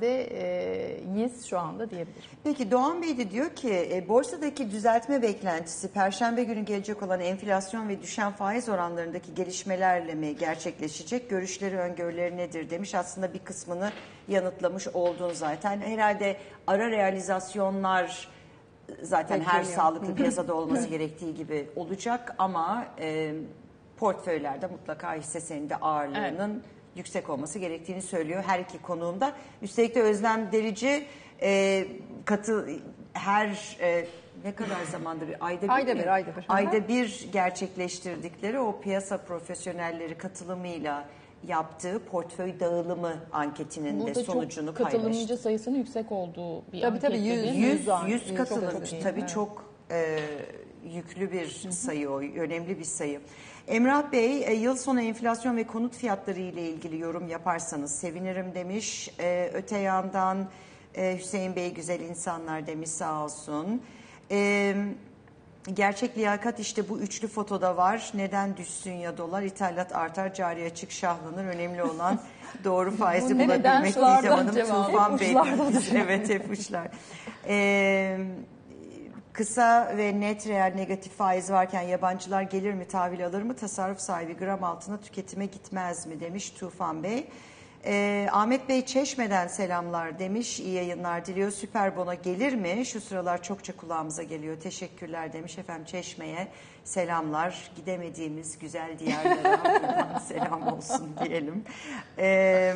düzlemdeyiz şu anda diyebilirim. Peki Doğan Bey de diyor ki e, borsadaki düzeltme beklentisi Perşembe günü gelecek olan enflasyon ve düşen faiz oranlarındaki gelişmelerle mi gerçekleşecek? Görüşleri, öngörüleri nedir demiş. Aslında bir kısmını yanıtlamış oldun zaten. Herhalde ara realizasyonlar zaten her sağlıklı piyasada olması gerektiği gibi olacak ama e, portföylerde mutlaka hisse senedi ağırlığının evet. yüksek olması gerektiğini söylüyor her iki konuğumda. Üstelik de Özlem Derici e, katı her e, ne kadar zamandır ayda bir ayda mi? bir ayda bir ayda bir gerçekleştirdikleri o piyasa profesyonelleri katılımıyla yaptığı portföy dağılımı anketinin burada de sonucunu çok katılımcı paylaştı. sayısının yüksek olduğu bir tabii, anket. tabii, yüz, yüz, yüz, yüz katılımcı çok tabii evet. çok e, yüklü bir sayı o, önemli bir sayı. Emrah Bey, e, yıl sonu enflasyon ve konut fiyatları ile ilgili yorum yaparsanız sevinirim demiş. E, öte yandan Ee, Hüseyin Bey güzel insanlar demiş, sağ olsun. Ee, gerçek liyakat işte bu üçlü fotoda var. Neden düşsün ya dolar? İthalat artar, cari açık şahlanır. Önemli olan doğru faizi Bu neden bulabilmek. uçlardan Didem Hanım, cevabı? Tufan Hep Bey. uçlardan Evet, hep uçlar. Ee, kısa ve net reel negatif faiz varken yabancılar gelir mi, tahvil alır mı? Tasarruf sahibi gram altına tüketime gitmez mi demiş Tufan Bey. Ee, Ahmet Bey Çeşme'den selamlar demiş. İyi yayınlar diliyor. Süper Bono gelir mi? Şu sıralar çokça kulağımıza geliyor. Teşekkürler demiş. Efendim Çeşme'ye selamlar. Gidemediğimiz güzel diyarlara buradan selam olsun diyelim. Ee,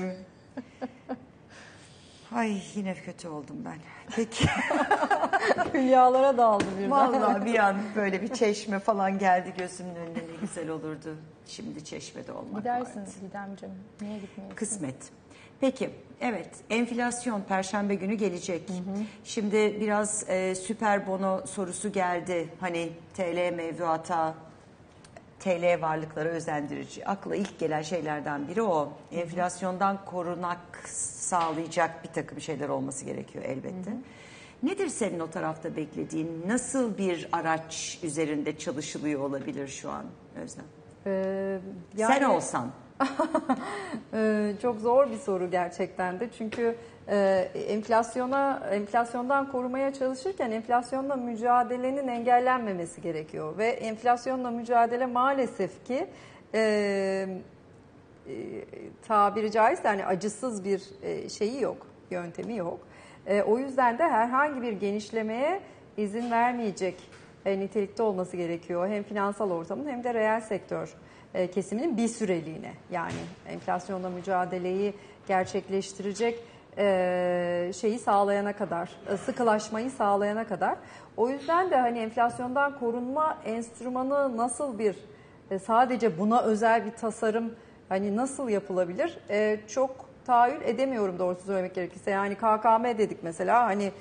ay yine kötü oldum ben. Peki. Hülyalara daldı birden. Vallahi bir an böyle bir Çeşme falan geldi gözümün önüne, ne güzel olurdu. Şimdi Çeşme'de olmak Gidersin vardı. Didemciğim. Niye gitmiyorsun? Kısmet. Peki, evet, enflasyon Perşembe günü gelecek. Hı hı. Şimdi biraz e, süper bono sorusu geldi. Hani T L mevduata, T L varlıklara özendirici. Akla ilk gelen şeylerden biri o. Hı hı. Enflasyondan korunak sağlayacak bir takım şeyler olması gerekiyor elbette. Hı hı. Nedir senin o tarafta beklediğin? Nasıl bir araç üzerinde çalışılıyor olabilir şu an Özlem? Ee, yani... Sen olsan. Ee, çok zor bir soru gerçekten de, çünkü e, enflasyona enflasyondan korumaya çalışırken enflasyonla mücadelenin engellenmemesi gerekiyor ve enflasyonla mücadele maalesef ki e, e, tabiri caizse yani acısız bir e, şeyi yok, yöntemi yok. E, o yüzden de herhangi bir genişlemeye izin vermeyecek e, nitelikte olması gerekiyor hem finansal ortamın hem de reel sektör kesiminin bir süreliğine, yani enflasyonla mücadeleyi gerçekleştirecek şeyi sağlayana kadar, sıkılaşmayı sağlayana kadar. O yüzden de hani enflasyondan korunma enstrümanı nasıl bir, sadece buna özel bir tasarım hani nasıl yapılabilir? Çok tahayyül edemiyorum doğrusu söylemek gerekirse. Yani K K M dedik mesela, hani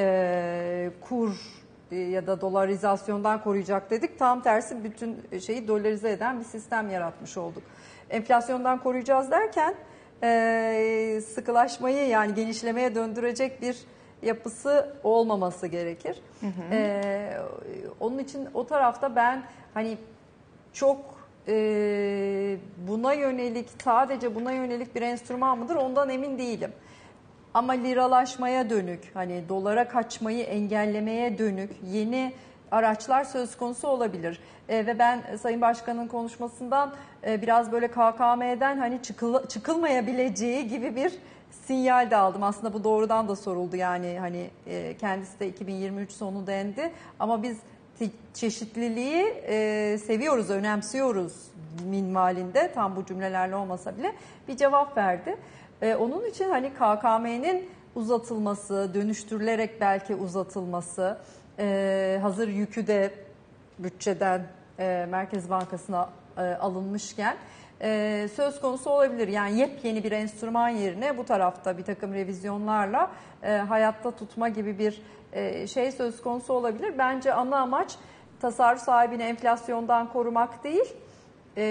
kur ya da dolarizasyondan koruyacak dedik. Tam tersi bütün şeyi dolarize eden bir sistem yaratmış olduk. Enflasyondan koruyacağız derken e, sıkılaşmayı, yani genişlemeye döndürecek bir yapısı olmaması gerekir. Hı hı. E, onun için o tarafta ben hani çok e, buna yönelik, sadece buna yönelik bir enstrüman mıdır ondan emin değilim. Ama liralaşmaya dönük, hani dolara kaçmayı engellemeye dönük yeni araçlar söz konusu olabilir. E, ve ben Sayın Başkan'ın konuşmasından e, biraz böyle K K M'den hani çıkıl, çıkılmayabileceği gibi bir sinyal de aldım. Aslında bu doğrudan da soruldu, yani hani e, kendisi de iki bin yirmi üç sonu dendi. Ama biz çeşitliliği e, seviyoruz, önemsiyoruz minvalinde, tam bu cümlelerle olmasa bile bir cevap verdi. Ee, onun için hani K K M'nin uzatılması, dönüştürülerek belki uzatılması, e, hazır yükü de bütçeden e, Merkez Bankası'na e, alınmışken e, söz konusu olabilir. Yani yepyeni bir enstrüman yerine bu tarafta bir takım revizyonlarla e, hayatta tutma gibi bir e, şey söz konusu olabilir. Bence ana amaç tasarruf sahibini enflasyondan korumak değil, e,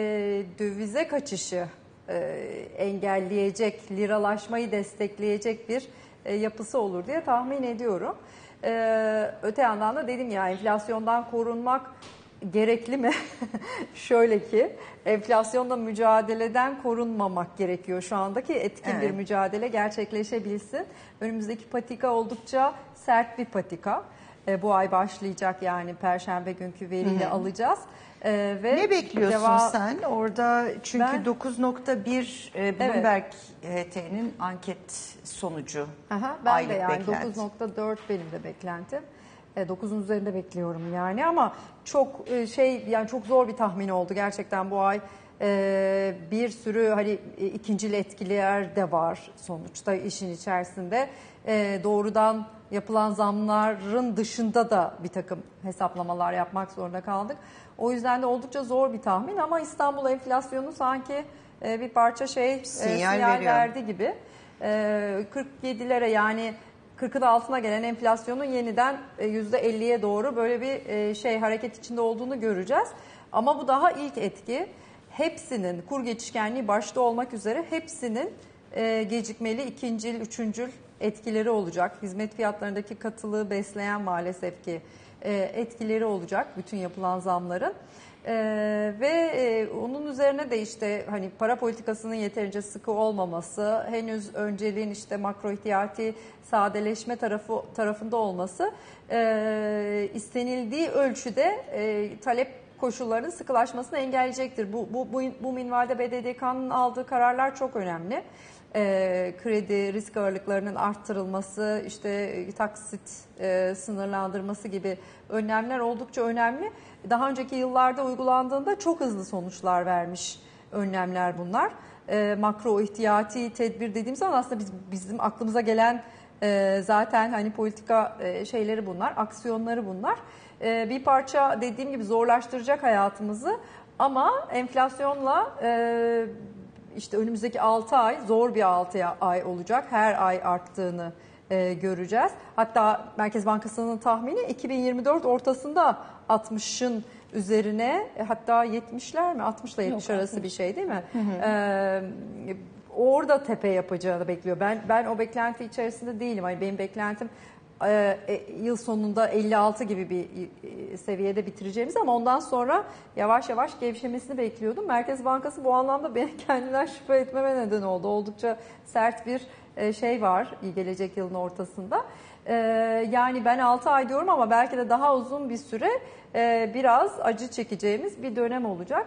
dövize kaçışı E, engelleyecek, liralaşmayı destekleyecek bir e, yapısı olur diye tahmin ediyorum. E, öte yandan da dedim ya, enflasyondan korunmak gerekli mi? Şöyle ki, enflasyonla mücadeleden korunmamak gerekiyor şu andaki etkin evet. bir mücadele gerçekleşebilsin. Önümüzdeki patika oldukça sert bir patika. E, bu ay başlayacak, yani Perşembe günkü veriyle Hı-hı. alacağız. Ee, ve ne bekliyorsun deva... sen orada? Çünkü ben... dokuz nokta bir e, Bloomberg evet. H T'nin anket sonucu. Aha, ben de yani dokuz nokta dört benim de beklentim. E, dokuzun üzerinde bekliyorum yani, ama çok e, şey yani çok zor bir tahmin oldu gerçekten bu ay. E, bir sürü hani e, ikincil etkiler de var sonuçta işin içerisinde. E, doğrudan yapılan zamların dışında da bir takım hesaplamalar yapmak zorunda kaldık. O yüzden de oldukça zor bir tahmin, ama İstanbul enflasyonu sanki bir parça şey sinyal, sinyal verdi gibi. kırk yedilere, yani kırkın altına gelen enflasyonun yeniden yüzde elliye doğru böyle bir şey hareket içinde olduğunu göreceğiz. Ama bu daha ilk etki. Hepsinin, kur geçişkenliği başta olmak üzere hepsinin gecikmeli ikincil, üçüncül etkileri olacak. Hizmet fiyatlarındaki katılığı besleyen maalesef ki e, etkileri olacak bütün yapılan zamların. Ee, ve e, onun üzerine de işte hani para politikasının yeterince sıkı olmaması, henüz önceliğin işte makro ihtiyati sadeleşme tarafı tarafında olması e, istenildiği ölçüde e, talep koşullarının sıkılaşmasını engelleyecektir. Bu, bu, bu, bu minvalde B D D K'nın aldığı kararlar çok önemli. E, kredi risk ağırlıklarının arttırılması, işte taksit e, sınırlandırması gibi önlemler oldukça önemli. Daha önceki yıllarda uygulandığında çok hızlı sonuçlar vermiş önlemler bunlar. E, makro ihtiyati tedbir dediğimiz zaman aslında biz, bizim aklımıza gelen e, zaten hani politika e, şeyleri bunlar, aksiyonları bunlar. E, bir parça dediğim gibi zorlaştıracak hayatımızı ama enflasyonla e, işte önümüzdeki altı ay zor bir altı ay olacak. Her ay arttığını e, göreceğiz. Hatta Merkez Bankası'nın tahmini iki bin yirmi dört ortasında altmışın üzerine, hatta yetmişler mi? altmış ile yetmiş arası bir şey değil mi? Hı hı. Ee, orada tepe yapacağını bekliyor. Ben ben o beklenti içerisinde değilim. Yani benim beklentim e, e, yıl sonunda elli altı gibi bir e, seviyede bitireceğimiz ama ondan sonra yavaş yavaş gevşemesini bekliyordum. Merkez Bankası bu anlamda beni kendinden şüphe etmeme neden oldu. Oldukça sert bir e, şey var gelecek yılın ortasında. E, yani ben altı ay diyorum ama belki de daha uzun bir süre e, biraz acı çekeceğimiz bir dönem olacak.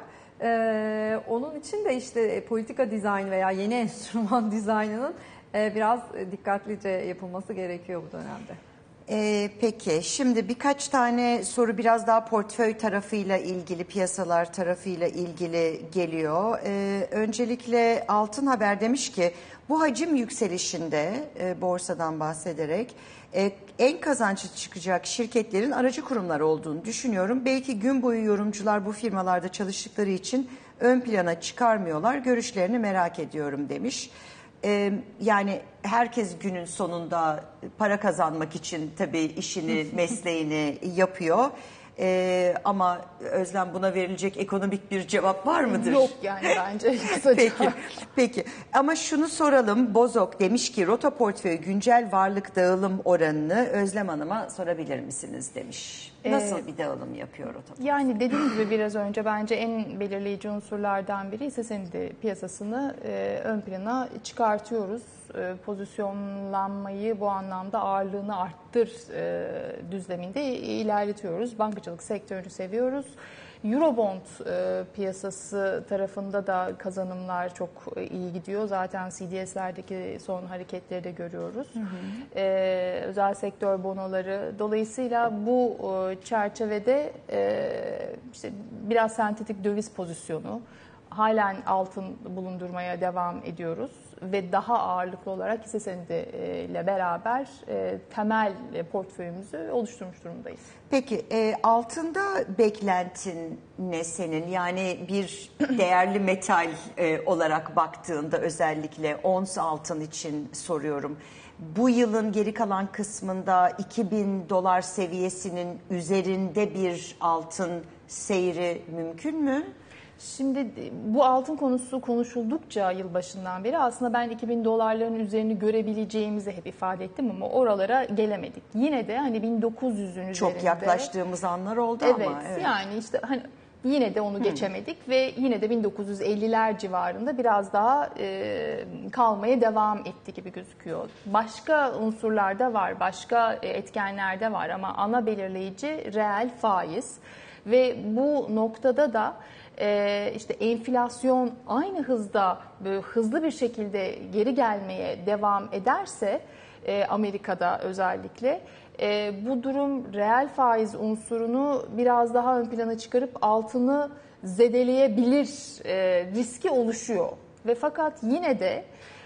Ee, onun için de işte politika dizaynı veya yeni enstrüman dizaynının e, biraz dikkatlice yapılması gerekiyor bu dönemde. Ee, peki şimdi birkaç tane soru biraz daha portföy tarafıyla ilgili, piyasalar tarafıyla ilgili geliyor. Ee, öncelikle Altın Haber demiş ki bu hacim yükselişinde e, borsadan bahsederek e, en kazançlı çıkacak şirketlerin aracı kurumlar olduğunu düşünüyorum. Belki gün boyu yorumcular bu firmalarda çalıştıkları için ön plana çıkarmıyorlar. Görüşlerini merak ediyorum demiş. Ee, yani herkes günün sonunda para kazanmak için tabii işini, mesleğini yapıyor. Ee, ama Özlem buna verilecek ekonomik bir cevap var mıdır? Yok yani bence kısaca. Peki, peki. Ama şunu soralım. Bozok demiş ki Rota Portföy güncel varlık dağılım oranını Özlem Hanım'a sorabilir misiniz demiş. Nasıl ee, bir dağılım yapıyor Rota Portföy? Yani dediğim gibi biraz önce bence en belirleyici unsurlardan biri hisse senedi piyasasını e, ön plana çıkartıyoruz. E, pozisyonlanmayı bu anlamda ağırlığını arttır e, düzleminde ilerletiyoruz. Bankacılık sektörünü seviyoruz. Eurobond e, piyasası tarafında da kazanımlar çok iyi gidiyor. Zaten C D S'lerdeki son hareketleri de görüyoruz. Hı hı. E, özel sektör bonoları. Dolayısıyla bu e, çerçevede e, işte biraz sentetik döviz pozisyonu, halen altın bulundurmaya devam ediyoruz ve daha ağırlıklı olarak hisse senedi ile beraber e, temel portföyümüzü oluşturmuş durumdayız. Peki e, altında beklentin ne senin? Yani bir değerli metal e, olarak baktığında özellikle ons altın için soruyorum. Bu yılın geri kalan kısmında iki bin dolar seviyesinin üzerinde bir altın seyri mümkün mü? Şimdi bu altın konusu konuşuldukça yılbaşından beri aslında ben iki bin dolarların üzerini görebileceğimizi hep ifade ettim ama oralara gelemedik. Yine de hani bin dokuz yüzün üzerinde. Çok yaklaştığımız anlar oldu evet, ama. Evet yani işte hani yine de onu geçemedik hmm. ve yine de bin dokuz yüz elliler civarında biraz daha e, kalmaya devam etti gibi gözüküyor. Başka unsurlar da var, başka etkenler de var ama ana belirleyici reel faiz ve bu noktada da Ee, işte enflasyon aynı hızda böyle hızlı bir şekilde geri gelmeye devam ederse e, Amerika'da özellikle e, bu durum reel faiz unsurunu biraz daha ön plana çıkarıp altını zedeleyebilir e, riski oluşuyor ve fakat yine de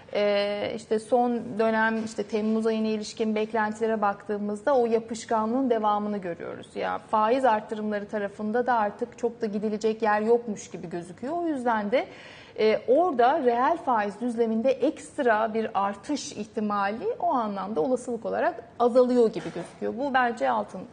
Ee, işte son dönem işte Temmuz ayına ilişkin beklentilere baktığımızda o yapışkanlığın devamını görüyoruz. Ya yani faiz arttırımları tarafında da artık çok da gidilecek yer yokmuş gibi gözüküyor. O yüzden de e, orada reel faiz düzleminde ekstra bir artış ihtimali o anlamda olasılık olarak azalıyor gibi gözüküyor. Bu bence altın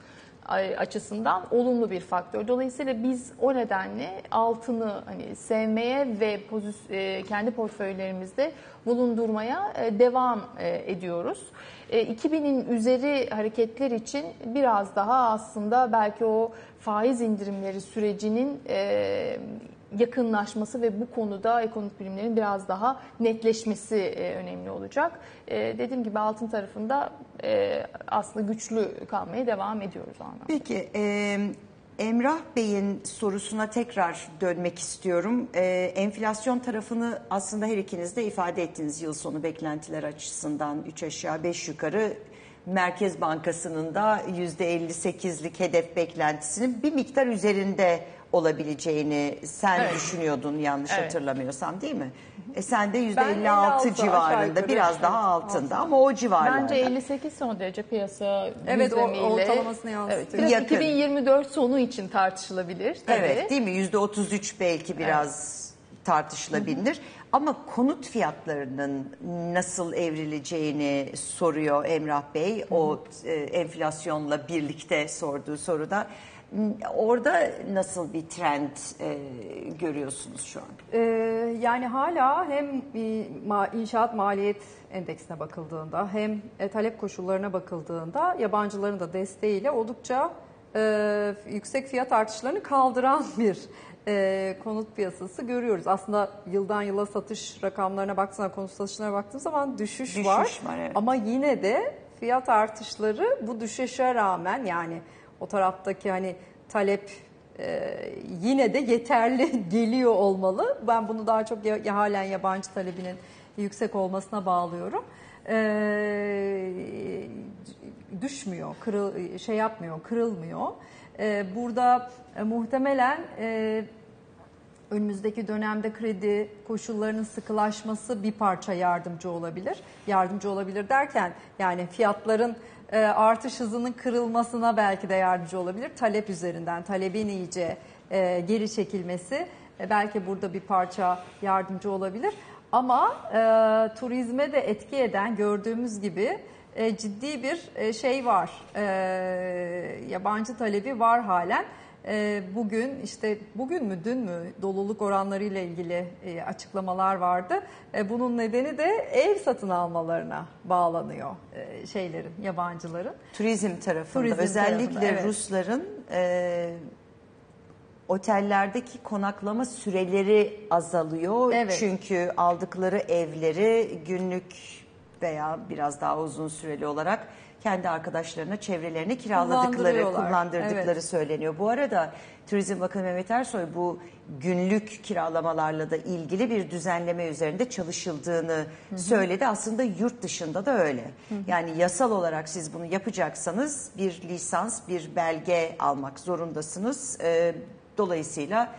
açısından olumlu bir faktör. Dolayısıyla biz o nedenle altını hani sevmeye ve pozisyon, e, kendi portföylerimizde bulundurmaya e, devam e, ediyoruz. E, iki binin üzeri hareketler için biraz daha aslında belki o faiz indirimleri sürecinin e, yakınlaşması ve bu konuda ekonomik bilimlerin biraz daha netleşmesi e, önemli olacak. E, dediğim gibi altın tarafında e, aslında güçlü kalmaya devam ediyoruz o anlamda. Peki e, Emrah Bey'in sorusuna tekrar dönmek istiyorum. E, enflasyon tarafını aslında her ikiniz de ifade ettiniz yıl sonu beklentiler açısından üç aşağı beş yukarı. Merkez Bankası'nın da yüzde elli sekizlik hedef beklentisinin bir miktar üzerinde olabileceğini sen evet. düşünüyordun yanlış evet. hatırlamıyorsam değil mi? E sen de yüzde elli altı civarında biraz daha altında altı. Ama o civarlarda. Bence elli sekiz son derece piyasa evet, düzlemiyle. Evet ortalamasını yansıtıyor. Evet, iki bin yirmi dört sonu için tartışılabilir. Tabii. Evet değil mi? yüzde otuz üç belki biraz evet. tartışılabilir. Hı hı. Ama konut fiyatlarının nasıl evrileceğini soruyor Emrah Bey. Hı hı. O e, enflasyonla birlikte sorduğu soruda. Orada nasıl bir trend e, görüyorsunuz şu an? Ee, yani hala hem e, ma, inşaat maliyet endeksine bakıldığında hem e, talep koşullarına bakıldığında yabancıların da desteğiyle oldukça e, yüksek fiyat artışlarını kaldıran bir e, konut piyasası görüyoruz. Aslında yıldan yıla satış rakamlarına baktığınızda, konut satışlarına baktığınız zaman düşüş, düşüş var. var evet. Ama yine de fiyat artışları bu düşüşe rağmen yani o taraftaki hani talep e, yine de yeterli geliyor olmalı. Ben bunu daha çok ya, halen yabancı talebinin yüksek olmasına bağlıyorum. E, düşmüyor, kırıl, şey yapmıyor, kırılmıyor. E, burada e, muhtemelen e, önümüzdeki dönemde kredi koşullarının sıkılaşması bir parça yardımcı olabilir. Yardımcı olabilir derken yani fiyatların e, artış hızının kırılmasına belki de yardımcı olabilir. Talep üzerinden, talebin iyice e, geri çekilmesi e, belki burada bir parça yardımcı olabilir. Ama e, turizme de etki eden gördüğümüz gibi e, ciddi bir e, şey var. E, yabancı talebi var halen. Bugün işte bugün mü dün mü doluluk oranları ile ilgili açıklamalar vardı. Bunun nedeni de ev satın almalarına bağlanıyor şeylerin, yabancıların. Turizm tarafında Turizm özellikle tarafında, evet. Rusların e, otellerdeki konaklama süreleri azalıyor. Evet. Çünkü aldıkları evleri günlük veya biraz daha uzun süreli olarak kendi arkadaşlarına, çevrelerine kiraladıkları, kullandırdıkları evet. söyleniyor. Bu arada Turizm Bakanı Mehmet Ersoy bu günlük kiralamalarla da ilgili bir düzenleme üzerinde çalışıldığını hı hı. söyledi. Aslında yurt dışında da öyle. Hı hı. Yani yasal olarak siz bunu yapacaksanız bir lisans, bir belge almak zorundasınız. Dolayısıyla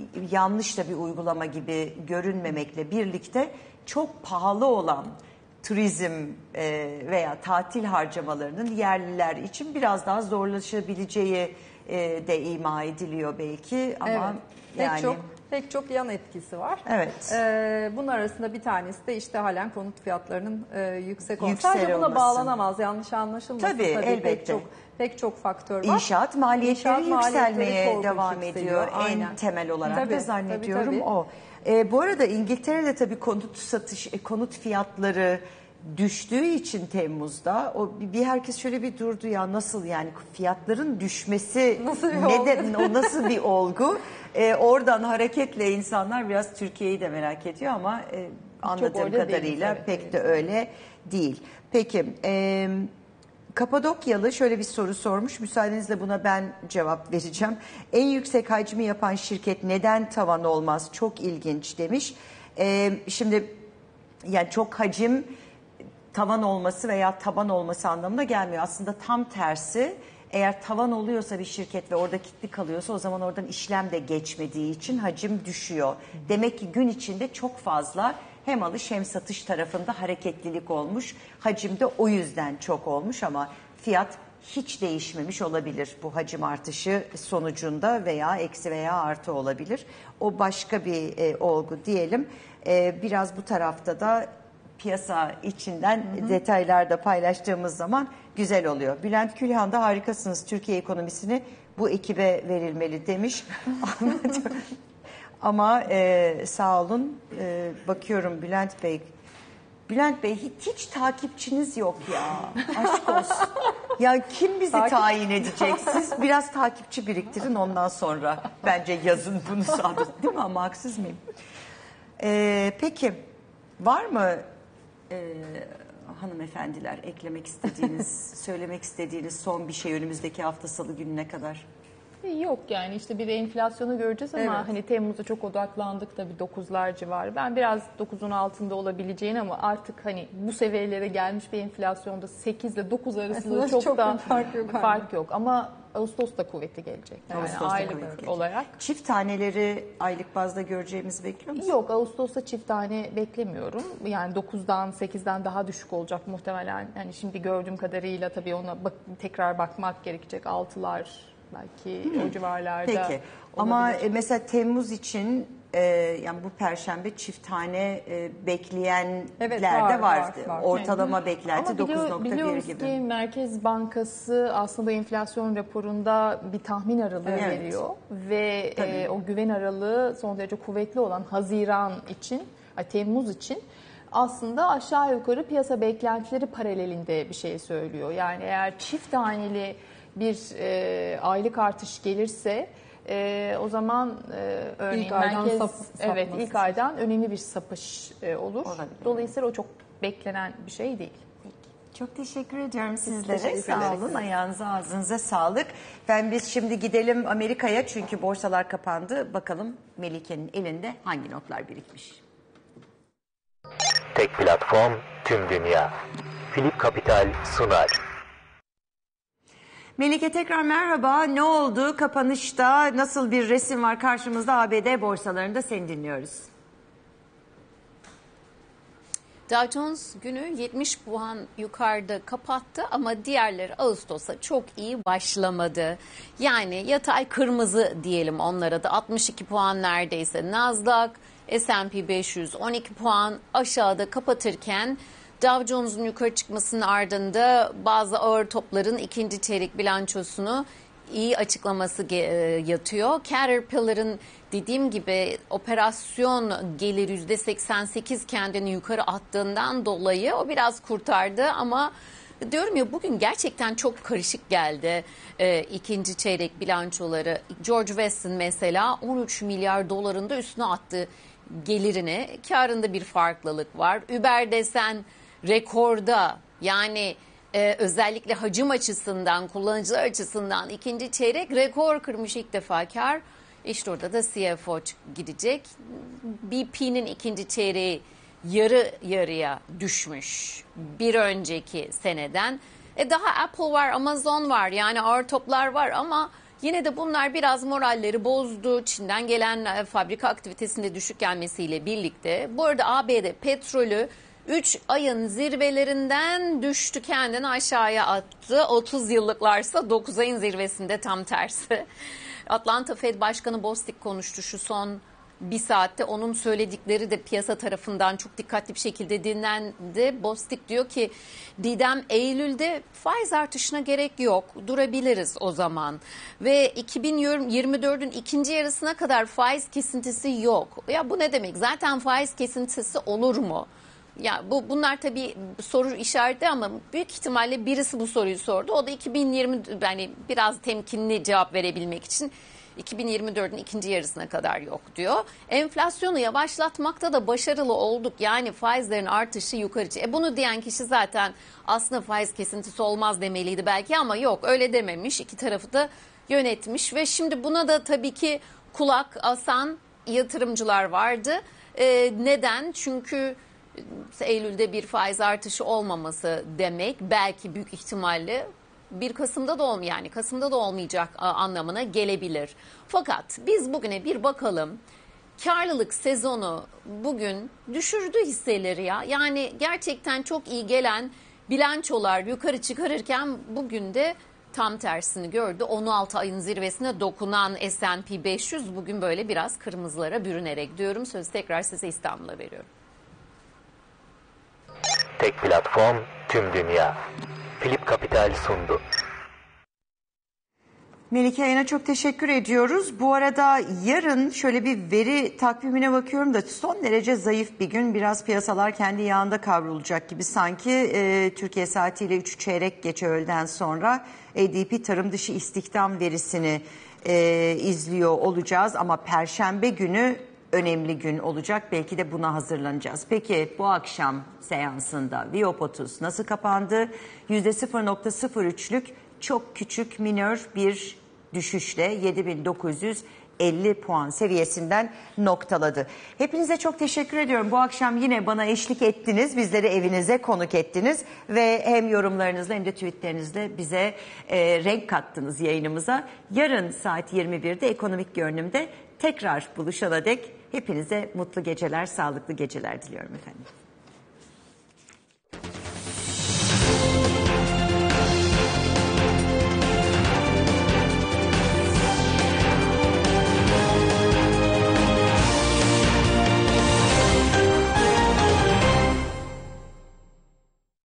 yanlış da bir uygulama gibi görünmemekle birlikte çok pahalı olan turizm veya tatil harcamalarının yerliler için biraz daha zorlaşabileceği de ima ediliyor belki ama evet, pek yani çok pek çok yan etkisi var. Evet. Ee, bunun arasında bir tanesi de işte halen konut fiyatlarının e, yüksek olması. Sadece buna olması. bağlanamaz, yanlış anlaşılmasın. Tabii, tabii elbette. Pek çok pek çok faktör var. İnşaat maliyetleri İnşaat yükselmeye maliyetleri devam ediyor. Aynen. En temel olarak tabii, da zannediyorum tabii, tabii. o. Ee, bu arada İngiltere'de tabii konut satış, konut fiyatları düştüğü için Temmuz'da o bir herkes şöyle bir durdu ya nasıl yani fiyatların düşmesi nasıl neden o nasıl bir olgu? Ee, oradan hareketle insanlar biraz Türkiye'yi de merak ediyor ama e, anladığım kadarıyla değil, pek evet. de öyle değil. Peki e, Kapadokyalı şöyle bir soru sormuş. Müsaadenizle buna ben cevap vereceğim. En yüksek hacmi yapan şirket neden tavan olmaz? Çok ilginç demiş. E, şimdi yani çok hacim tavan olması veya taban olması anlamına gelmiyor. Aslında tam tersi. Eğer tavan oluyorsa bir şirket ve orada kilitli kalıyorsa o zaman oradan işlem de geçmediği için hacim düşüyor. Demek ki gün içinde çok fazla hem alış hem satış tarafında hareketlilik olmuş. Hacim de o yüzden çok olmuş ama fiyat hiç değişmemiş olabilir. Bu hacim artışı sonucunda veya eksi veya artı olabilir. O başka bir e, olgu diyelim. E, biraz bu tarafta da piyasa içinden hı hı. detaylarda paylaştığımız zaman güzel oluyor. Bülent Külhan da harikasınız. Türkiye ekonomisini bu ekibe verilmeli demiş. Ama e, sağ olun. E, bakıyorum Bülent Bey. Bülent Bey hiç, hiç takipçiniz yok ya. Aşk olsun. Ya kim bizi Takip... tayin edecek? Siz biraz takipçi biriktirin ondan sonra. Bence yazın bunu sabit. Değil mi? Ama haksız mıyım? E, peki var mı e, hanımefendiler eklemek istediğiniz, söylemek istediğiniz son bir şey önümüzdeki hafta Salı gününe kadar? Yok yani işte bir enflasyonu göreceğiz ama Evet. hani Temmuz'da çok odaklandık tabii dokuzlar civarı. Ben biraz dokuzun altında olabileceğini ama artık hani bu seviyelere gelmiş bir enflasyonda sekiz ile dokuz arasında çok, çok da fark yok. fark yok. Ama Ağustos da kuvvetli gelecek. Yani Ağustos'ta aylık kuvvetli gelecek. olarak. Çift taneleri aylık bazda göreceğimizi bekliyor musunuz? Yok, Ağustos'ta çift tane beklemiyorum. Yani dokuzdan sekizden daha düşük olacak muhtemelen. Yani şimdi gördüğüm kadarıyla tabii ona bak, tekrar bakmak gerekecek. altılar belki o civarlarda. Peki. Ama e, mesela Temmuz için e, yani bu Perşembe çift tane e, bekleyenler Evet, de var, vardı. var, var. Ortalama beklenti Ama biliyor, dokuz nokta bir biliyoruz gibi. ki Merkez Bankası aslında enflasyon raporunda bir tahmin aralığı Evet. veriyor. Ve e, o güven aralığı son derece kuvvetli olan Haziran için, ay, Temmuz için aslında aşağı yukarı piyasa beklentileri paralelinde bir şey söylüyor. Yani eğer çift taneli bir e, aylık artış gelirse e, o zaman e, örneğin İlk aydan merkez sap- evet sapması. ilk aydan önemli bir sapış e, olur. Olabilir. Dolayısıyla o çok beklenen bir şey değil. Çok teşekkür ediyorum sizlere. teşekkür Sağ ederiz. olun. Ayağınıza ağzınıza sağlık. Ben biz şimdi gidelim Amerika'ya çünkü borsalar kapandı. Bakalım Melike'nin elinde hangi notlar birikmiş. Tek platform tüm dünya. Philip Capital sunar. Melike tekrar merhaba. Ne oldu? Kapanışta nasıl bir resim var karşımızda? A B D borsalarında seni dinliyoruz. Dow Jones günü yetmiş puan yukarıda kapattı ama diğerleri Ağustos'a çok iyi başlamadı. Yani yatay kırmızı diyelim onlara da altmış iki puan neredeyse. Nasdaq, S and P beş yüz on iki puan aşağıda kapatırken Dow Jones'un yukarı çıkmasının ardında bazı ağır topların ikinci çeyrek bilançosunu iyi açıklaması yatıyor. Caterpillar'ın dediğim gibi operasyon gelir yüzde seksen sekiz kendini yukarı attığından dolayı o biraz kurtardı ama diyorum ya bugün gerçekten çok karışık geldi e, ikinci çeyrek bilançoları. George Weston mesela on üç milyar doların da üstüne attı gelirini. Karında bir farklılık var. Uber desen rekorda yani Ee, özellikle hacim açısından, kullanıcılar açısından ikinci çeyrek rekor kırmış ilk defa kar. İşte orada da C F O gidecek. B P'nin ikinci çeyreği yarı yarıya düşmüş bir önceki seneden. E daha Apple var, Amazon var yani ağır toplar var ama yine de bunlar biraz moralleri bozdu. Çin'den gelen fabrika aktivitesinde düşük gelmesiyle birlikte. Bu arada A B D petrolü üç ayın zirvelerinden düştü kendini aşağıya attı. otuz yıllıklarsa dokuz ayın zirvesinde tam tersi. Atlanta Fed Başkanı Bostic konuştu şu son bir saatte. Onun söyledikleri de piyasa tarafından çok dikkatli bir şekilde dinlendi. Bostic diyor ki Didem Eylül'de faiz artışına gerek yok. Durabiliriz o zaman. Ve iki bin yirmi dördün ikinci yarısına kadar faiz kesintisi yok. Ya bu ne demek? Zaten faiz kesintisi olur mu? Ya bu bunlar tabii soru işareti ama büyük ihtimalle birisi bu soruyu sordu. O da iki bin yirmi yani biraz temkinli cevap verebilmek için iki bin yirmi dördün ikinci yarısına kadar yok diyor. Enflasyonu yavaşlatmakta da başarılı olduk. Yani faizlerin artışı yukarı. E bunu diyen kişi zaten aslında faiz kesintisi olmaz demeliydi belki ama yok öyle dememiş. İki tarafı da yönetmiş ve şimdi buna da tabii ki kulak asan yatırımcılar vardı. E, neden? Çünkü Eylül'de bir faiz artışı olmaması demek belki büyük ihtimalle bir Kasım'da da olmayacak yani Kasım'da da olmayacak anlamına gelebilir. Fakat biz bugüne bir bakalım. Karlılık sezonu bugün düşürdü hisseleri ya. Yani gerçekten çok iyi gelen bilançolar yukarı çıkarırken bugün de tam tersini gördü. on altı ayın zirvesine dokunan S and P beş yüz bugün böyle biraz kırmızılara bürünerek diyorum. Sözü tekrar size İstanbul'a veriyorum. Tek platform tüm dünya. Philip Capital sundu. Melike Ayhan'a çok teşekkür ediyoruz. Bu arada yarın şöyle bir veri takvimine bakıyorum da son derece zayıf bir gün. Biraz piyasalar kendi yağında kavrulacak gibi sanki. E, Türkiye saatiyle üç çeyrek geçe öğleden sonra A D P tarım dışı istihdam verisini e, izliyor olacağız. Ama Perşembe günü önemli gün olacak. Belki de buna hazırlanacağız. Peki bu akşam seansında Viyop otuz nasıl kapandı? yüzde sıfır virgül sıfır üçlük çok küçük minör bir düşüşle yedi bin dokuz yüz elli puan seviyesinden noktaladı. Hepinize çok teşekkür ediyorum. Bu akşam yine bana eşlik ettiniz. Bizleri evinize konuk ettiniz. Ve hem yorumlarınızla hem de tweetlerinizle bize e, renk kattınız yayınımıza. Yarın saat yirmi birde Ekonomik Görünüm'de tekrar buluşana dek hepinize mutlu geceler, sağlıklı geceler diliyorum efendim.